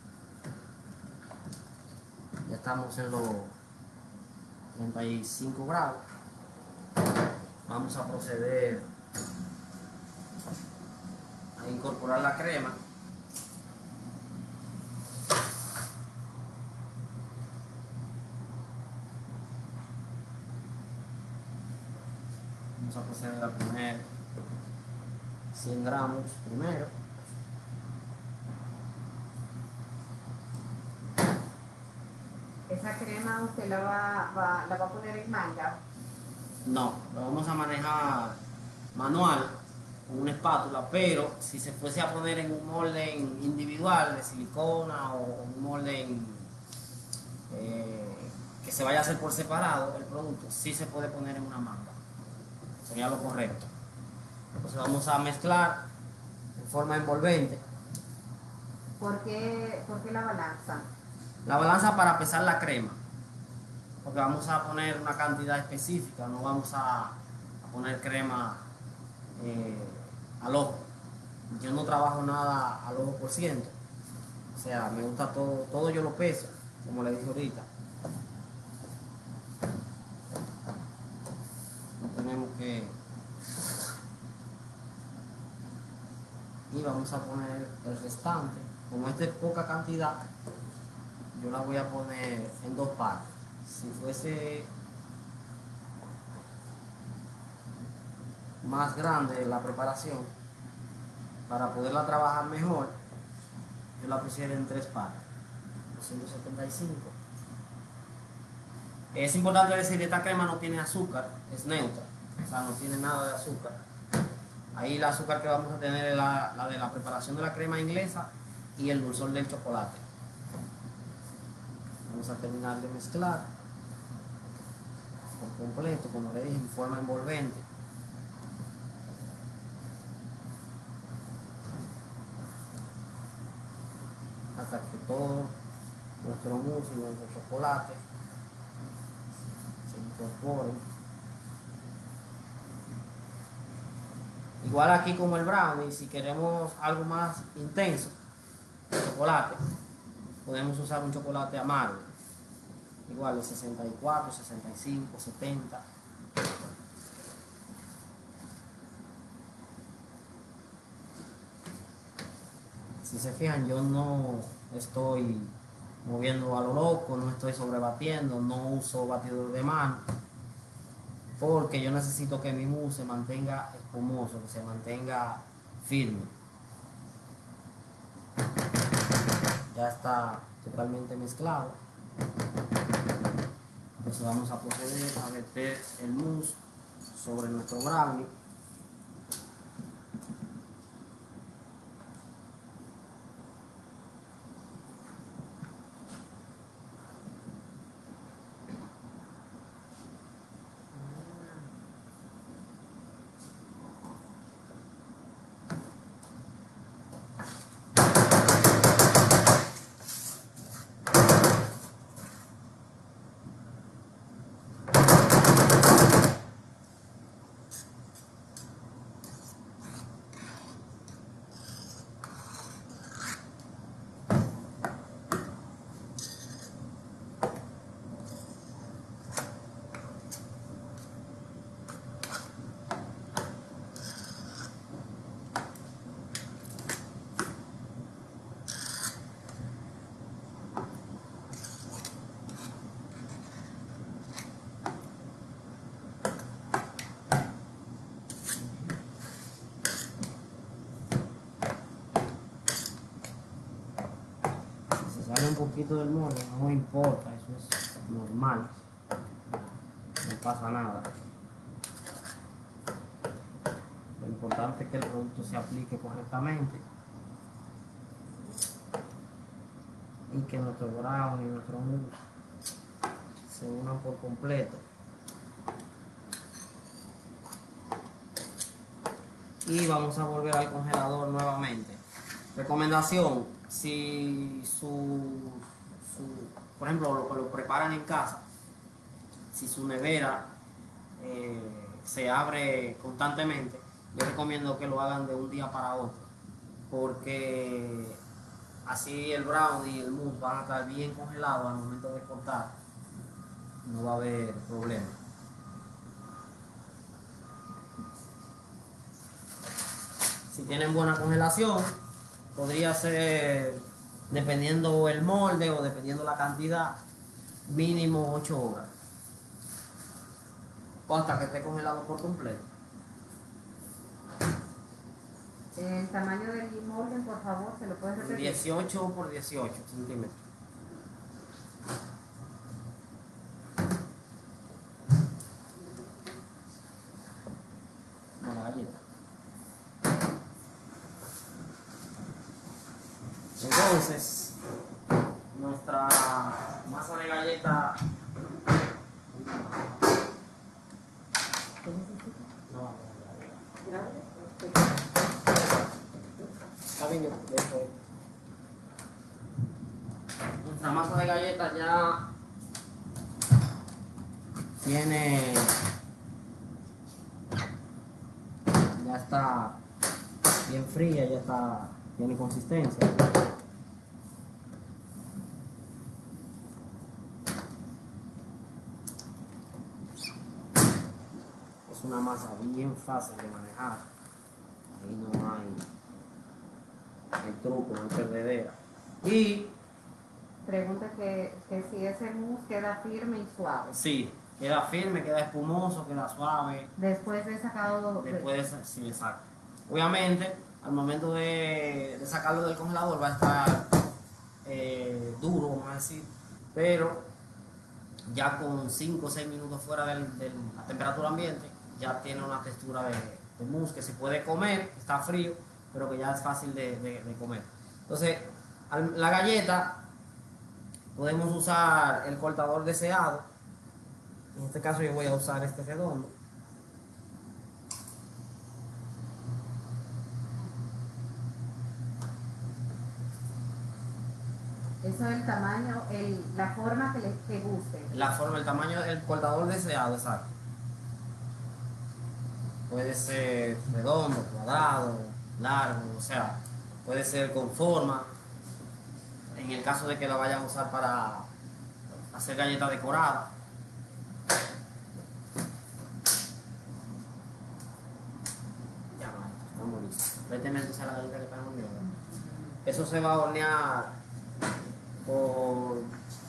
Ya estamos en los treinta y cinco grados. Vamos a proceder a incorporar la crema. Vamos a proceder a poner cien gramos primero. ¿Esa crema usted la va, va, la va a poner en manga? No, lo vamos a manejar manual con una espátula, pero si se fuese a poner en un molde individual de silicona o un molde en, eh, que se vaya a hacer por separado el producto, sí se puede poner en una manga. Sería lo correcto. Entonces vamos a mezclar en forma envolvente. ¿Por qué, por qué la balanza? La balanza para pesar la crema, porque vamos a poner una cantidad específica, no vamos a, a poner crema eh, al ojo. Yo no trabajo nada al ojo por ciento, o sea, me gusta todo, todo yo lo peso, como le dije ahorita. No tenemos que... Y vamos a poner el restante, como esta es poca cantidad, yo la voy a poner en dos partes. Si fuese más grande la preparación, para poderla trabajar mejor, yo la pusiera en tres partes, doscientos setenta y cinco. Es importante decir que esta crema no tiene azúcar, es neutra, o sea, no tiene nada de azúcar. Ahí el azúcar que vamos a tener es la, la de la preparación de la crema inglesa y el dulzor del chocolate. Vamos a terminar de mezclar por completo, como le dije, en forma envolvente. Hasta que todo nuestro mousse y nuestro chocolate se incorporen. Igual aquí como el brownie, si queremos algo más intenso, el chocolate, podemos usar un chocolate amargo, igual de sesenta y cuatro, sesenta y cinco, setenta. Si se fijan, yo no estoy moviendo a lo loco, no estoy sobrebatiendo, no uso batidor de mano, porque yo necesito que mi mousse se mantenga espumoso, que se mantenga firme. Ya está totalmente mezclado. Entonces vamos a proceder a verter el mousse sobre nuestro brownie. Sale un poquito del molde, no importa, eso es normal, no pasa nada. Lo importante es que el producto se aplique correctamente. y que nuestro brownie y nuestro mousse se unan por completo. Y vamos a volver al congelador nuevamente. Recomendación: si su, su por ejemplo, lo que lo preparan en casa, si su nevera eh, se abre constantemente, yo recomiendo que lo hagan de un día para otro, porque así el brownie y el mousse van a estar bien congelados al momento de cortar, no va a haber problema. Si tienen buena congelación, podría ser, dependiendo el molde o dependiendo la cantidad, mínimo ocho horas. O hasta que esté congelado por completo. El tamaño del molde, por favor, ¿se lo puedes repetir? dieciocho por dieciocho centímetros. Como la galleta. Entonces, nuestra masa de galleta. Nuestra masa de galletas ya tiene, ya está bien fría, ya está, tiene consistencia. Es una masa bien fácil de manejar. Ahí no hay, hay truco, no hay perdedera. Y Pregunta que, que si ese mousse queda firme y suave. sí, queda firme, queda espumoso, queda suave. Después de sacado... de- Después de, sí, exacto. Obviamente, al momento de, de sacarlo del congelador va a estar eh, duro, vamos a decir, pero ya con cinco o seis minutos fuera de la temperatura ambiente, ya tiene una textura de, de mousse que se puede comer, está frío, pero que ya es fácil de, de, de comer. Entonces, al- la galleta, podemos usar el cortador deseado. En este caso yo voy a usar este redondo. Eso es el tamaño, el, la forma que les que guste. La forma, el tamaño del cortador deseado, exacto. Puede ser redondo, cuadrado, largo, o sea, puede ser con forma. En el caso de que la vayan a usar para hacer galletas decoradas. Ya, no, estamos listos. Présteme entonces la galleta que estamos viendo. Eso se va a hornear por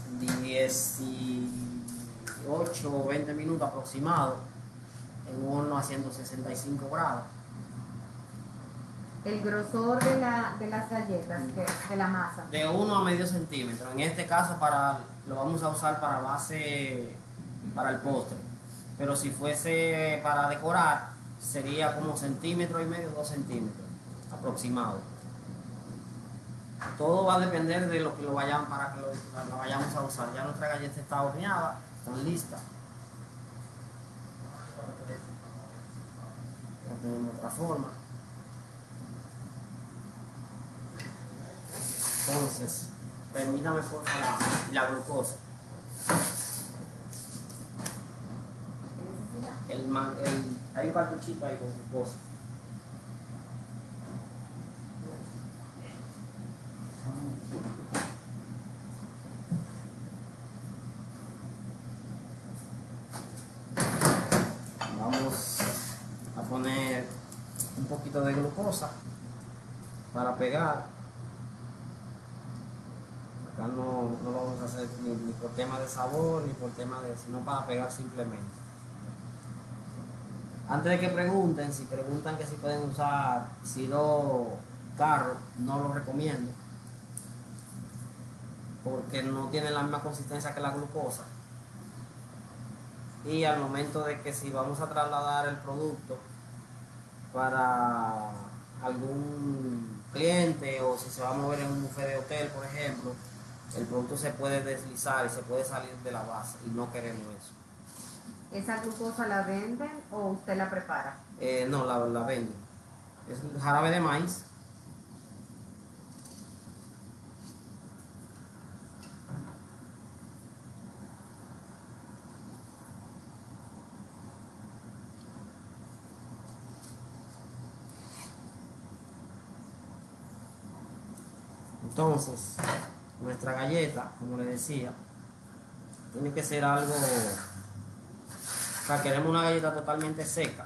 dieciocho o veinte minutos aproximado en un horno a ciento sesenta y cinco grados. El grosor de, la, de las galletas, que, de la masa. De uno a medio centímetro. En este caso para, lo vamos a usar para base, para el postre. Pero si fuese para decorar, sería como centímetro y medio, dos centímetros aproximado. Todo va a depender de lo que lo vayan, para que lo, la vayamos a usar. Ya nuestra galleta está horneada, están listas. Ya tenemos otra forma. Entonces, permítame por favor la, la glucosa. El, man- el, hay un cartuchito ahí con glucosa. Vamos a poner un poquito de glucosa para pegar. Acá no, no lo vamos a hacer ni, ni por tema de sabor ni por tema de, sino para pegar simplemente. Antes de que pregunten, si preguntan que si pueden usar sirope carro, no lo recomiendo, porque no tiene la misma consistencia que la glucosa. Y al momento de que si vamos a trasladar el producto para algún cliente o si se va a mover en un buffet de hotel, por ejemplo, el producto se puede deslizar y se puede salir de la base y no queremos eso. ¿Esa glucosa la venden o usted la prepara? Eh, no, la, la venden. Es un jarabe de maíz. Entonces, nuestra galleta, como les decía, tiene que ser algo, o sea, queremos una galleta totalmente seca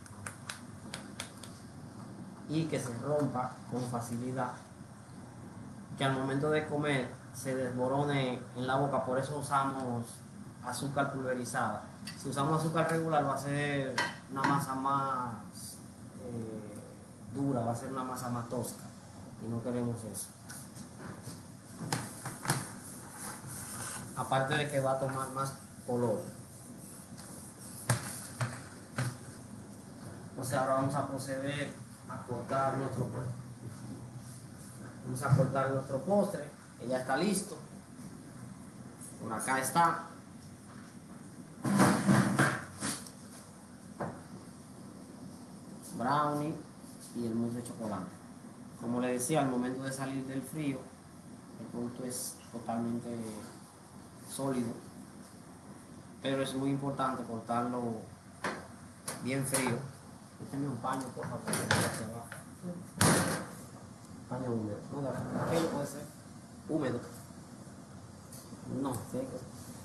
y que se rompa con facilidad, que al momento de comer se desborone en la boca. Por eso usamos azúcar pulverizada. Si usamos azúcar regular va a ser una masa más eh, dura, va a ser una masa más tosca y no queremos eso. Aparte de que va a tomar más color. Entonces ahora vamos a proceder a cortar nuestro postre. Vamos a cortar nuestro postre, que ya está listo. Por acá está. Brownie y el mousse de chocolate. Como les decía, al momento de salir del frío, el producto es totalmente sólido, pero es muy importante cortarlo bien frío. Déjenme un paño, por favor, que hacia abajo. Paño húmedo. No, aquello puede ser húmedo. No, seco.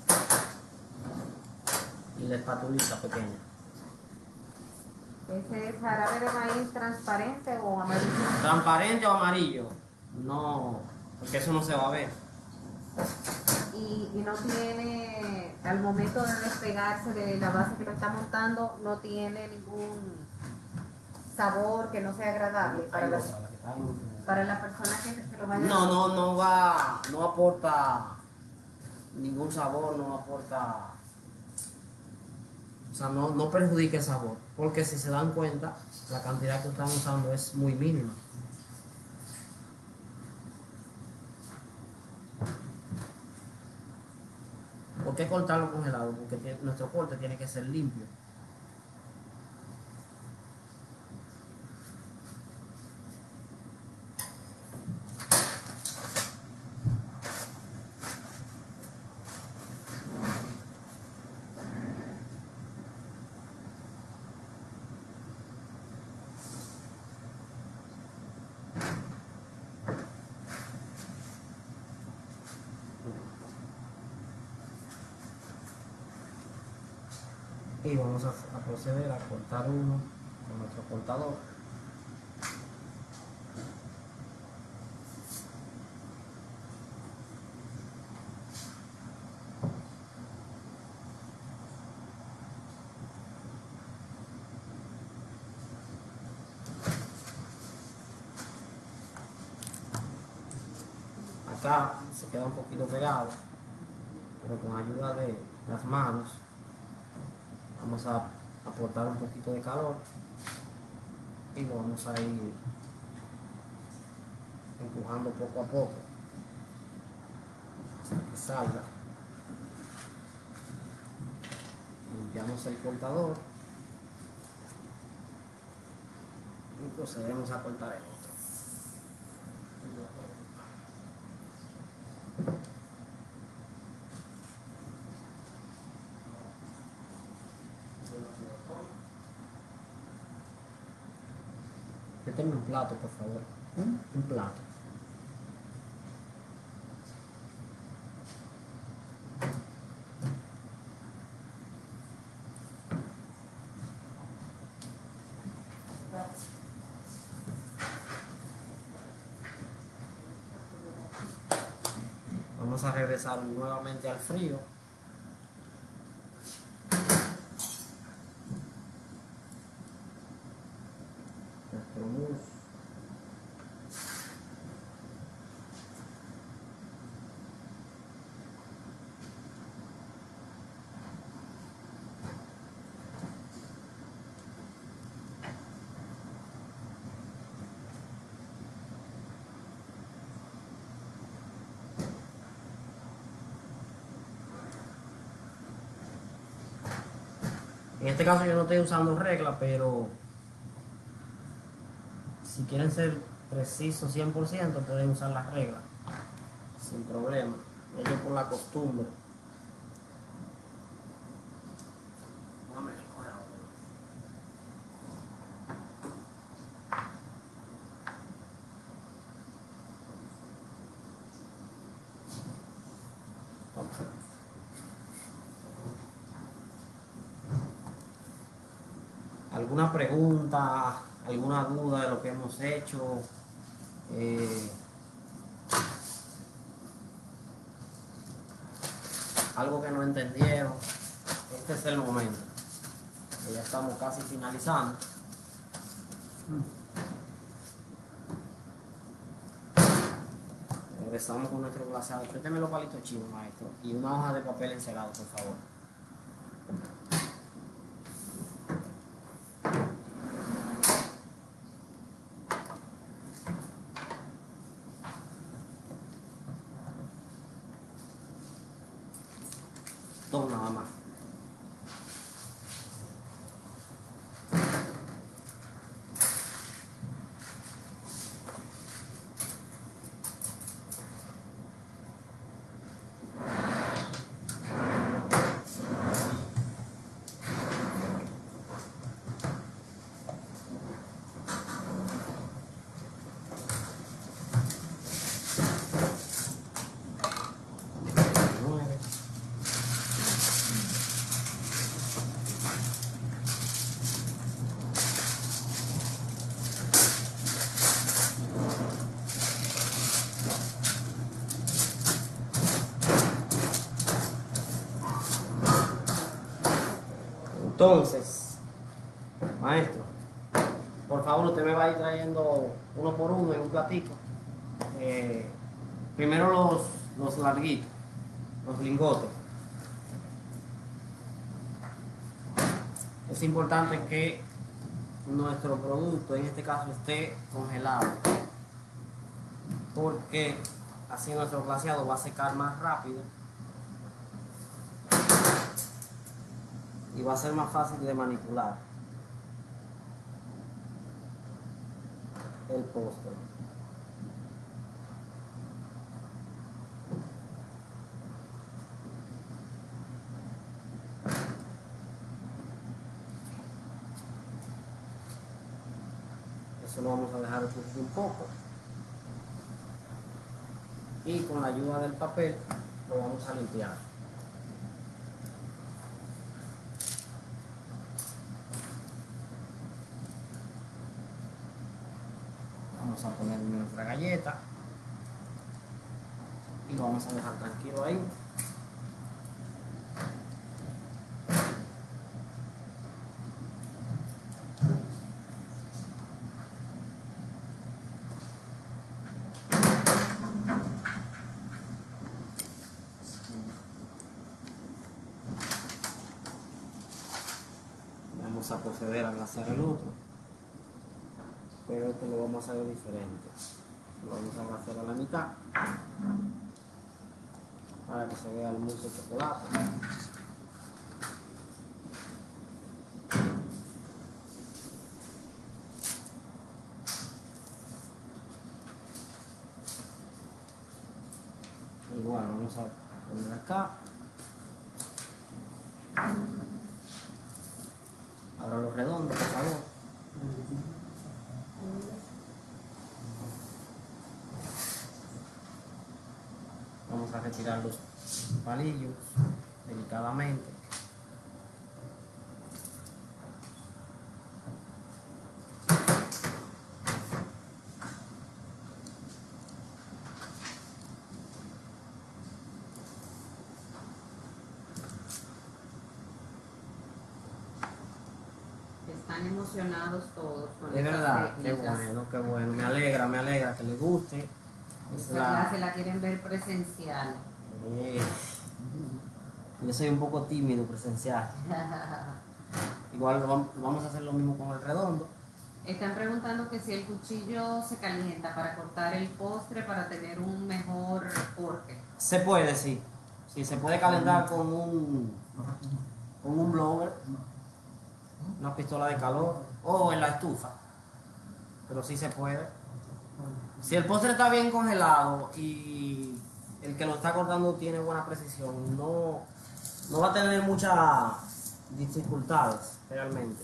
Y la espatulita pequeña. ¿Ese es jarabe de maíz transparente o amarillo? ¿Transparente o amarillo? No, porque eso no se va a ver. Y, y no tiene, al momento de despegarse de la base que lo está montando, no tiene ningún sabor que no sea agradable para las, para la persona que, que lo vaya a No, no, no va, no aporta ningún sabor, no aporta, o sea, no, no perjudica el sabor, porque si se dan cuenta, la cantidad que están usando es muy mínima. ¿Por qué cortarlo congelado? Porque tiene- nuestro corte tiene que ser limpio. Y vamos a, a proceder a cortar uno con nuestro cortador. Acá se queda un poquito pegado, pero con ayuda de las manos vamos a aportar un poquito de calor y lo vamos a ir empujando poco a poco hasta que salga. Limpiamos el cortador y procedemos a cortar el otro. Tengo un plato, por favor. ¿Mm? Un plato. Vamos a regresar nuevamente al frío. Nuestro mousse. En este caso yo no estoy usando regla, pero si quieren ser precisos cien por ciento pueden usar las reglas sin problema. Ellos por la costumbre. ¿Alguna pregunta, alguna duda de lo que hemos hecho? Eh, algo que no entendieron. Este es el momento. Ya estamos casi finalizando. Regresamos con nuestro glaseado. Présteme los palitos chinos, maestro. Y una hoja de papel encerado, por favor. Dos nada más. Entonces, maestro, por favor usted me va a ir trayendo uno por uno en un platito. Eh, primero los, los larguitos, los lingotes. Es importante que nuestro producto, en este caso, esté congelado, porque así nuestro glaseado va a secar más rápido y va a ser más fácil de manipular el postre. Eso lo vamos a dejar ocurrir un poco y con la ayuda del papel lo vamos a limpiar. Vamos a poner nuestra galleta y lo vamos a dejar tranquilo ahí. Vamos a proceder a glasear el otro, pero este lo vamos a hacer diferente. Lo vamos a glasear a la mitad para que se vea el mousse de chocolate. Igual vamos a poner acá. Ahora los redondos, por favor. Vamos a retirar los palillos delicadamente. Están emocionados todos con De estas verdad, qué técnicas. bueno, qué bueno. Me alegra, me alegra que les guste. Es Esta la- clase la quieren ver presencial. Eh, Yo soy un poco tímido presencial. Igual lo vam- vamos a hacer lo mismo con el redondo. Están preguntando que si el cuchillo se calienta para cortar el postre para tener un mejor corte. Se puede, sí. Sí, se puede calentar con un, con un blower. una pistola de calor o en la estufa, pero sí se puede. Si el postre está bien congelado y el que lo está cortando tiene buena precisión, no, no va a tener muchas dificultades realmente,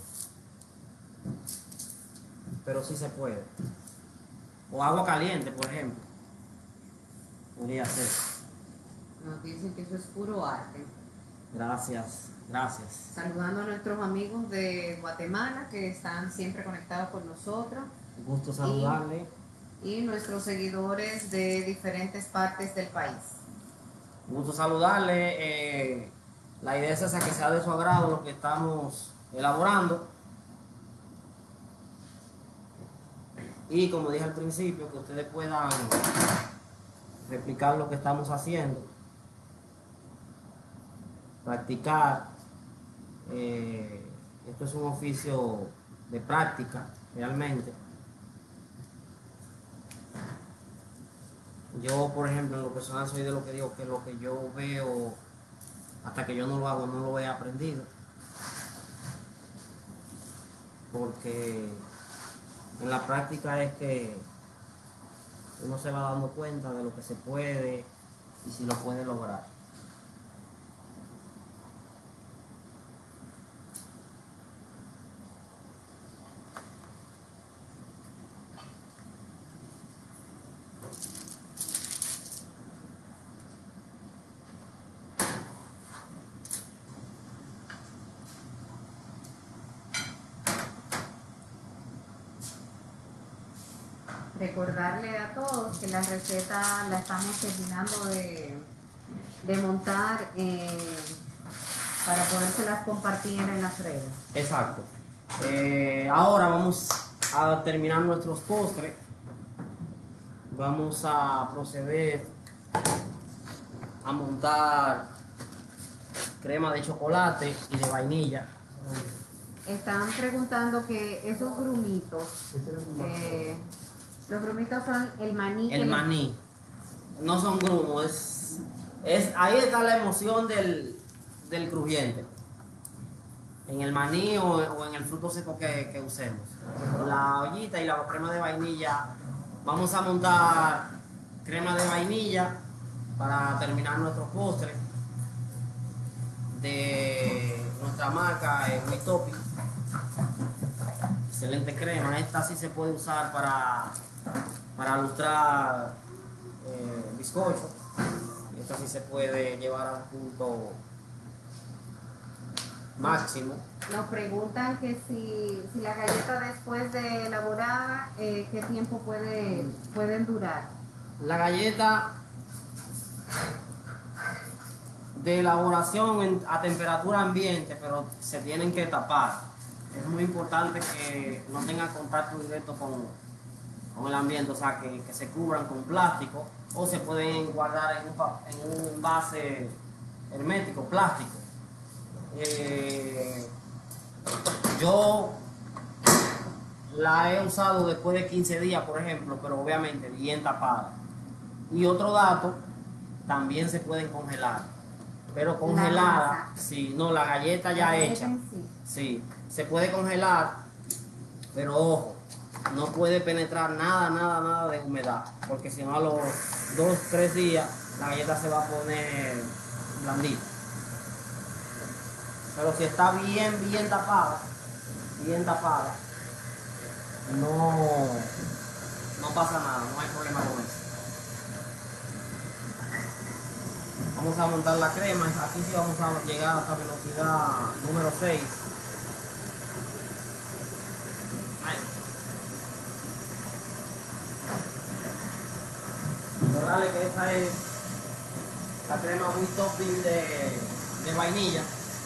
pero sí se puede. O agua caliente, por ejemplo, podría ser. Nos dicen que eso es puro arte. Gracias, gracias. Saludando a nuestros amigos de Guatemala que están siempre conectados con nosotros. Gusto saludarle. Y, y nuestros seguidores de diferentes partes del país. Gusto saludarle. Eh, la idea es esa, que sea de su agrado lo que estamos elaborando. Y como dije al principio, que ustedes puedan replicar lo que estamos haciendo, practicar. Eh, esto es un oficio de práctica, realmente. Yo, por ejemplo, en lo personal soy de lo que digo que lo que yo veo, hasta que yo no lo hago, no lo he aprendido. Porque en la práctica es que uno se va dando cuenta de lo que se puede y si lo puede lograr. Recordarle a todos que la receta la estamos terminando de, de montar eh, para podérselas compartir en las redes. Exacto. Eh, ahora vamos a terminar nuestros postres. Vamos a proceder a montar crema de chocolate y de vainilla. Están preguntando que esos grumitos, eh, los grumitos son el maní. El maní. No son grumos, es, es, ahí está la emoción del, del crujiente. En el maní o, o en el fruto seco que, que usemos. La ollita y la crema de vainilla. Vamos a montar crema de vainilla para terminar nuestro postre de nuestra marca eh, White Topping. Excelente crema. Esta sí se puede usar para, para lustrar eh, bizcocho. Esta sí se puede llevar a un punto máximo. Nos preguntan que si, si la galleta después de elaborada, eh, ¿qué tiempo puede, pueden durar? La galleta de elaboración en, a temperatura ambiente, pero se tienen que tapar. Es muy importante que no tengan contacto directo con, con el ambiente, o sea, que, que se cubran con plástico o se pueden guardar en un, en un envase hermético, plástico. Eh, yo la he usado después de quince días, por ejemplo, pero obviamente bien tapada. Y otro dato, también se pueden congelar, pero congelada, sí, no, la galleta ya La hecha, galleta en sí. sí, se puede congelar, pero ojo, no puede penetrar nada, nada, nada de humedad, porque si no a los dos, tres días la galleta se va a poner blandita. Pero si está bien, bien tapada, bien tapada, no, no pasa nada, no hay problema con eso. Vamos a montar la crema, aquí sí vamos a llegar hasta velocidad número seis. Recordarle que esta es la crema muy topping de, de vainilla.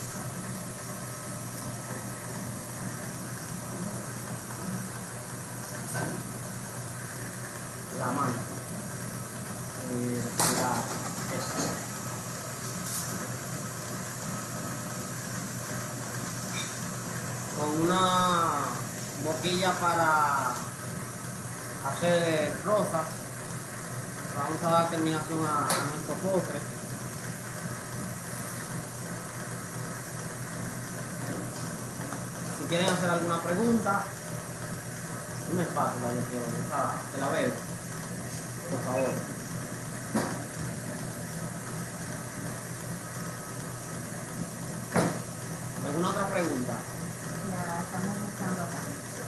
La mano. Eh, la, esta. Con una boquilla para hacer rosas. Vamos a dar terminación a, a nuestro postre. Si quieren hacer alguna pregunta, una espátula yo quiero, esa, te la veo, por favor. ¿Alguna otra pregunta? Ya estamos buscando acá.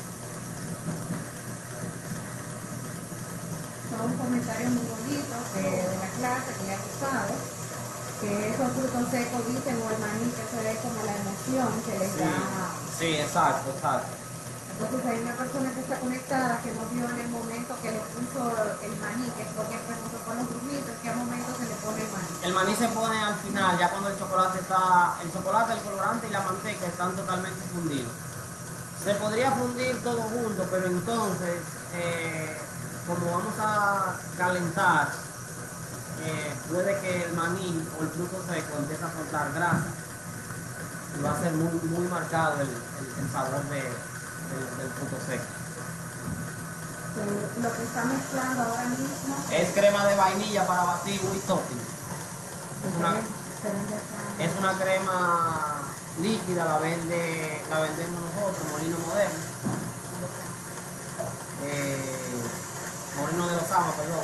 Son comentarios muy bonitos de, de la clase que le ha gustado, que esos frutos secos dicen o el maní que se ve como la emoción que les Sí, da. sí, exacto, exacto. Entonces hay una persona que está conectada que no vio en el momento que le puso el maní, que es lo que preguntó con los grumitos, en qué momento se le pone el maní. El maní se pone al final, ya cuando el chocolate está, el chocolate, el colorante y la manteca están totalmente fundidos. Se podría fundir todo junto, pero entonces, eh, como vamos a calentar, eh, puede que el maní o el fruto seco empiece a soltar grasa y va a ser muy, muy marcado el, el, el sabor de, del, del fruto seco. Que lo que está mezclando ahora mismo Es crema de vainilla para batir whipped topping. Es una, es una crema líquida, la vende, la vendemos nosotros, Molino Moderno. Eh, Molino de los Amas, perdón.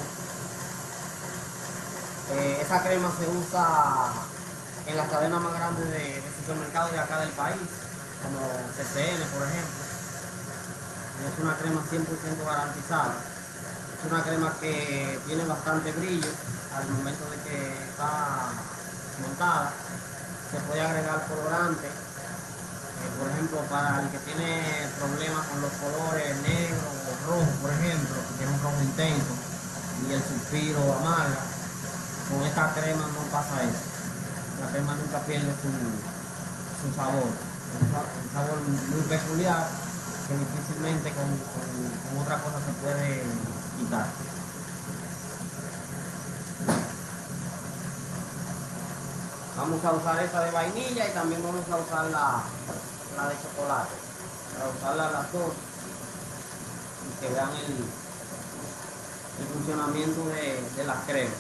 Eh, esa crema se usa en las cadenas más grandes de, de supermercados de acá del país, como C C N, por ejemplo. Es una crema cien por ciento garantizada. Es una crema que tiene bastante brillo al momento de que está montada. Se puede agregar colorante. Eh, por ejemplo, para el que tiene problemas con los colores negros o rojos, por ejemplo, que tiene un rojo intenso y el suspiro amarga, con esta crema no pasa eso. La crema nunca pierde su, su sabor. Un sabor muy peculiar que difícilmente con, con, con otra cosa se puede quitar. Vamos a usar esta de vainilla y también vamos a usar la, la de chocolate, para usarla las dos y que vean el, el funcionamiento de, de las cremas.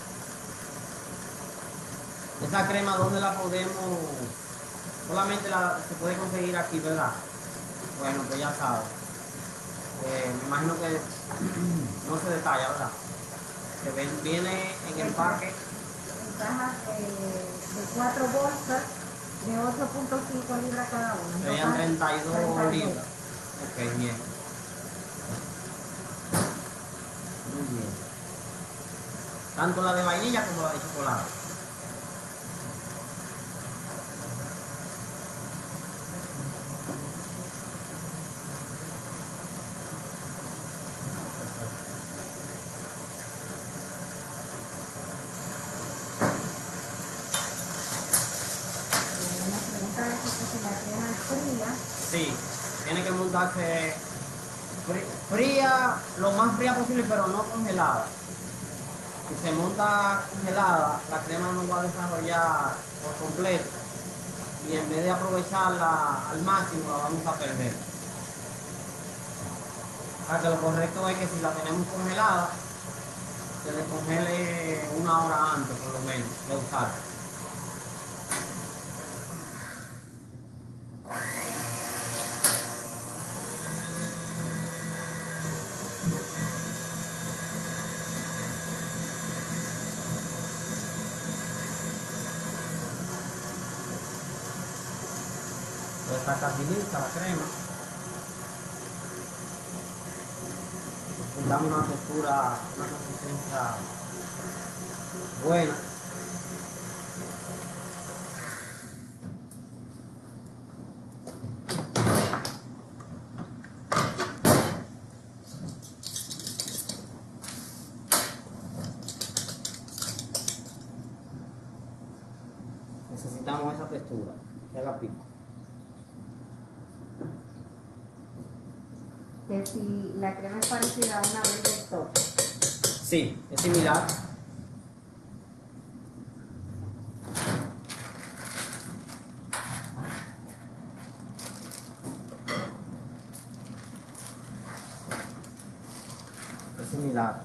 Esa crema, ¿dónde la podemos? Solamente la, se puede conseguir aquí, ¿verdad? Bueno, pues ya sabes. Eh, me imagino que no se detalla, ¿verdad? Que ven, viene en el parque. En cajas de, de cuatro bolsas de ocho punto cinco libras cada una. Serían treinta y dos libras. Ok, bien. Muy bien. Tanto la de vainilla como la de chocolate. Sí, tiene que montarse fría, lo más fría posible, pero no congelada. Si se monta congelada, la crema no va a desarrollar por completo y en vez de aprovecharla al máximo, la vamos a perder. O sea que lo correcto es que si la tenemos congelada, se descongele una hora antes, por lo menos, de usarla. Está casi lista la crema. Y damos una textura, una consistencia buena. Necesitamos esa textura, que haga pico. Que si la crema es parecida a una Velvet Top. Sí, es similar. Es similar.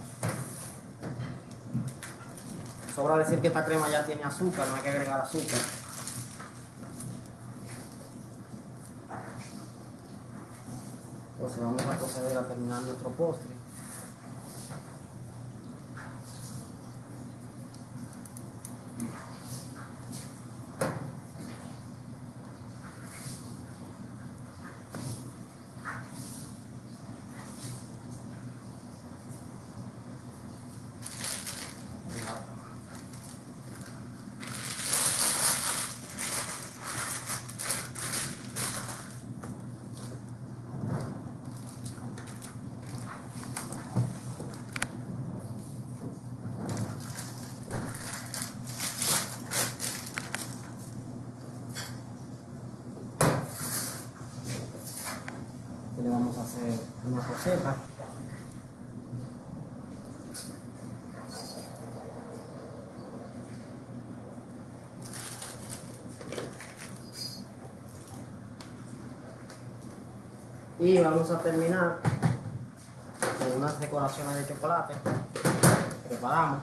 Sobra decir que esta crema ya tiene azúcar, no hay que agregar azúcar. Entonces vamos a proceder a terminar nuestro postre. Le vamos a hacer una roseta. Y vamos a terminar con unas decoraciones de chocolate. Preparamos.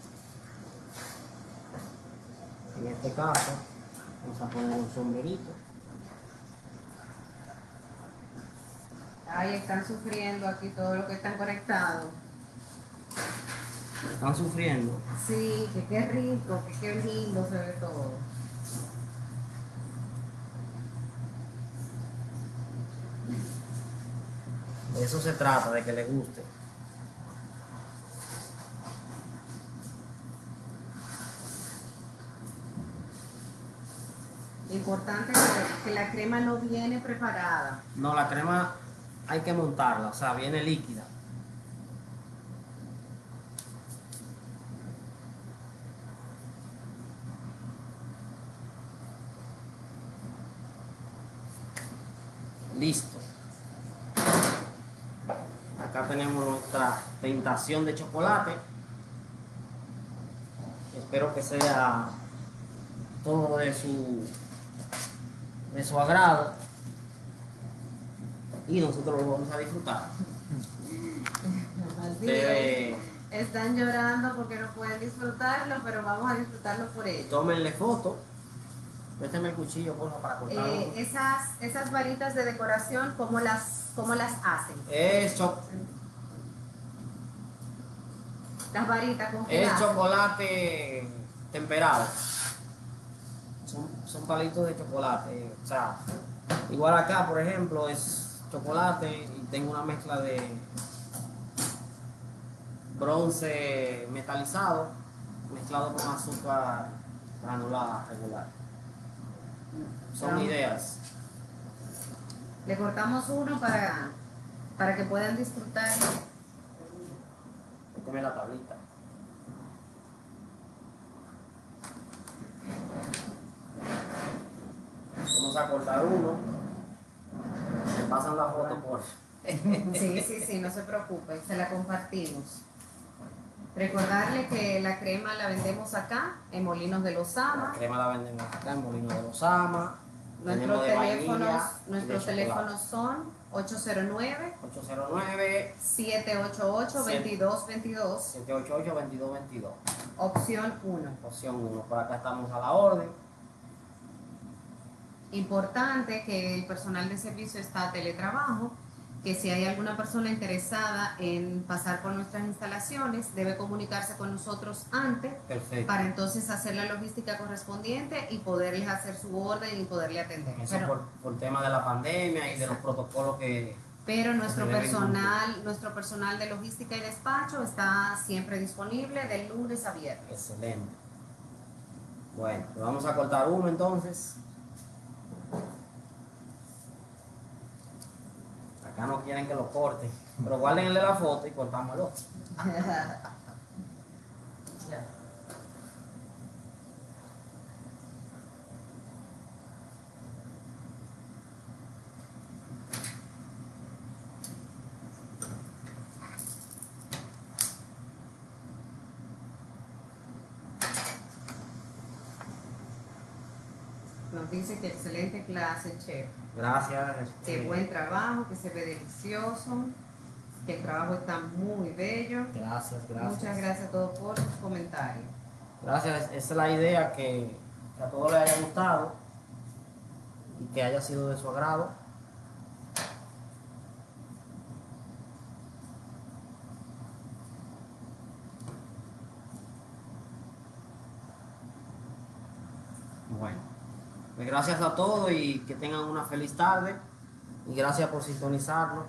En este caso, vamos a poner un sombrerito. Ay, están sufriendo aquí todos los que están conectados. Están sufriendo. Sí, que qué rico, que qué lindo se ve todo. De eso se trata, de que le guste. Importante que, que la crema no viene preparada. No, la crema hay que montarla, o sea, viene líquida. Listo. Acá tenemos nuestra tentación de chocolate. Espero que sea todo de su, de su agrado. Y nosotros lo vamos a disfrutar. Así Ustedes es. Están llorando porque no pueden disfrutarlo, pero vamos a disfrutarlo por ellos. tómenle foto. Présteme el cuchillo, porfa, para cortarlo. Eh, esas, esas varitas de decoración, ¿cómo las, cómo las hacen? Es, cho- Las varitas es congeladas. chocolate temperado. Son, son palitos de chocolate. O sea, igual acá, por ejemplo, es chocolate y tengo una mezcla de bronce metalizado mezclado con azúcar granulada regular. Son Vamos. ideas. Le cortamos uno para, para que puedan disfrutar. Méteme la tablita. Vamos a cortar uno. Me pasan la foto, por Sí, sí, sí, no se preocupen, se la compartimos. Recordarle que la crema la vendemos acá, en Molinos de los La Ama. crema la vendemos acá en Molino de los Ama. Nuestros Tenemos de teléfonos, vainilla y de nuestros chocolate. teléfonos son ocho cero nueve, ocho cero nueve, siete ocho ocho, dos dos dos dos, siete ocho ocho, dos dos dos dos. opción uno. Opción uno. Por acá estamos a la orden. Importante que el personal de servicio está a teletrabajo, que si hay alguna persona interesada en pasar por nuestras instalaciones, debe comunicarse con nosotros antes Perfecto. para entonces hacer la logística correspondiente y poderles hacer su orden y poderle atender. Eso Pero, por, por tema de la pandemia y de los protocolos que... pero nuestro se deben personal, nuestro personal de logística y despacho está siempre disponible de lunes a viernes. Excelente. Bueno, pues vamos a cortar uno entonces. Acá no quieren que lo corte, pero guárdenle la foto y cortamos el otro. Nos dice que excelente clase, chef. Gracias. Qué este, buen trabajo, que se ve delicioso, que el trabajo está muy bello. Gracias, gracias. Muchas gracias a todos por sus comentarios. Gracias, esa es la idea, que, que a todos les haya gustado y que haya sido de su agrado. Bueno, pues gracias a todos y que tengan una feliz tarde y gracias por sintonizarnos.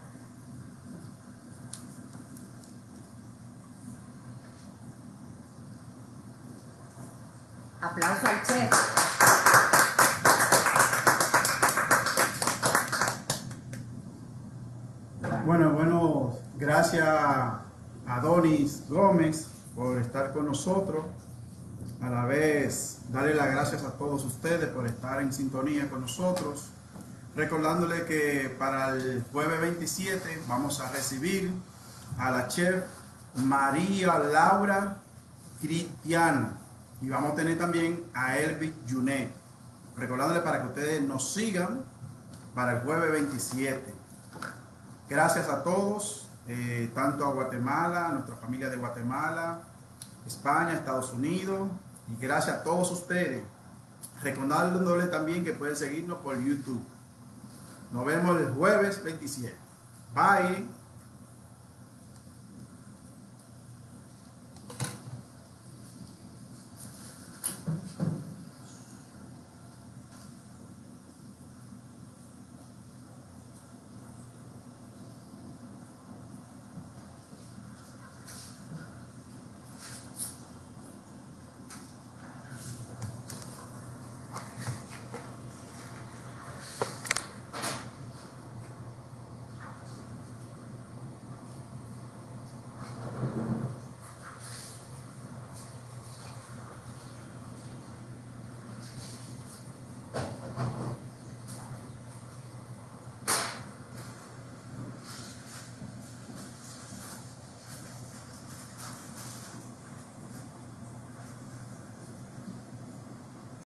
Aplauso al chef. Bueno, bueno, gracias a Adonis Gómez por estar con nosotros. A la vez, darle las gracias a todos ustedes por estar en sintonía con nosotros. Recordándole que para el jueves veintisiete vamos a recibir a la chef María Laura Cristiana y vamos a tener también a Elvis Junet. Recordándole para que ustedes nos sigan para el jueves veintisiete. Gracias a todos, eh, tanto a Guatemala, a nuestra familia de Guatemala, España, Estados Unidos, y gracias a todos ustedes. Recordándole también que pueden seguirnos por YouTube. Nos vemos el jueves veintisiete. Bye.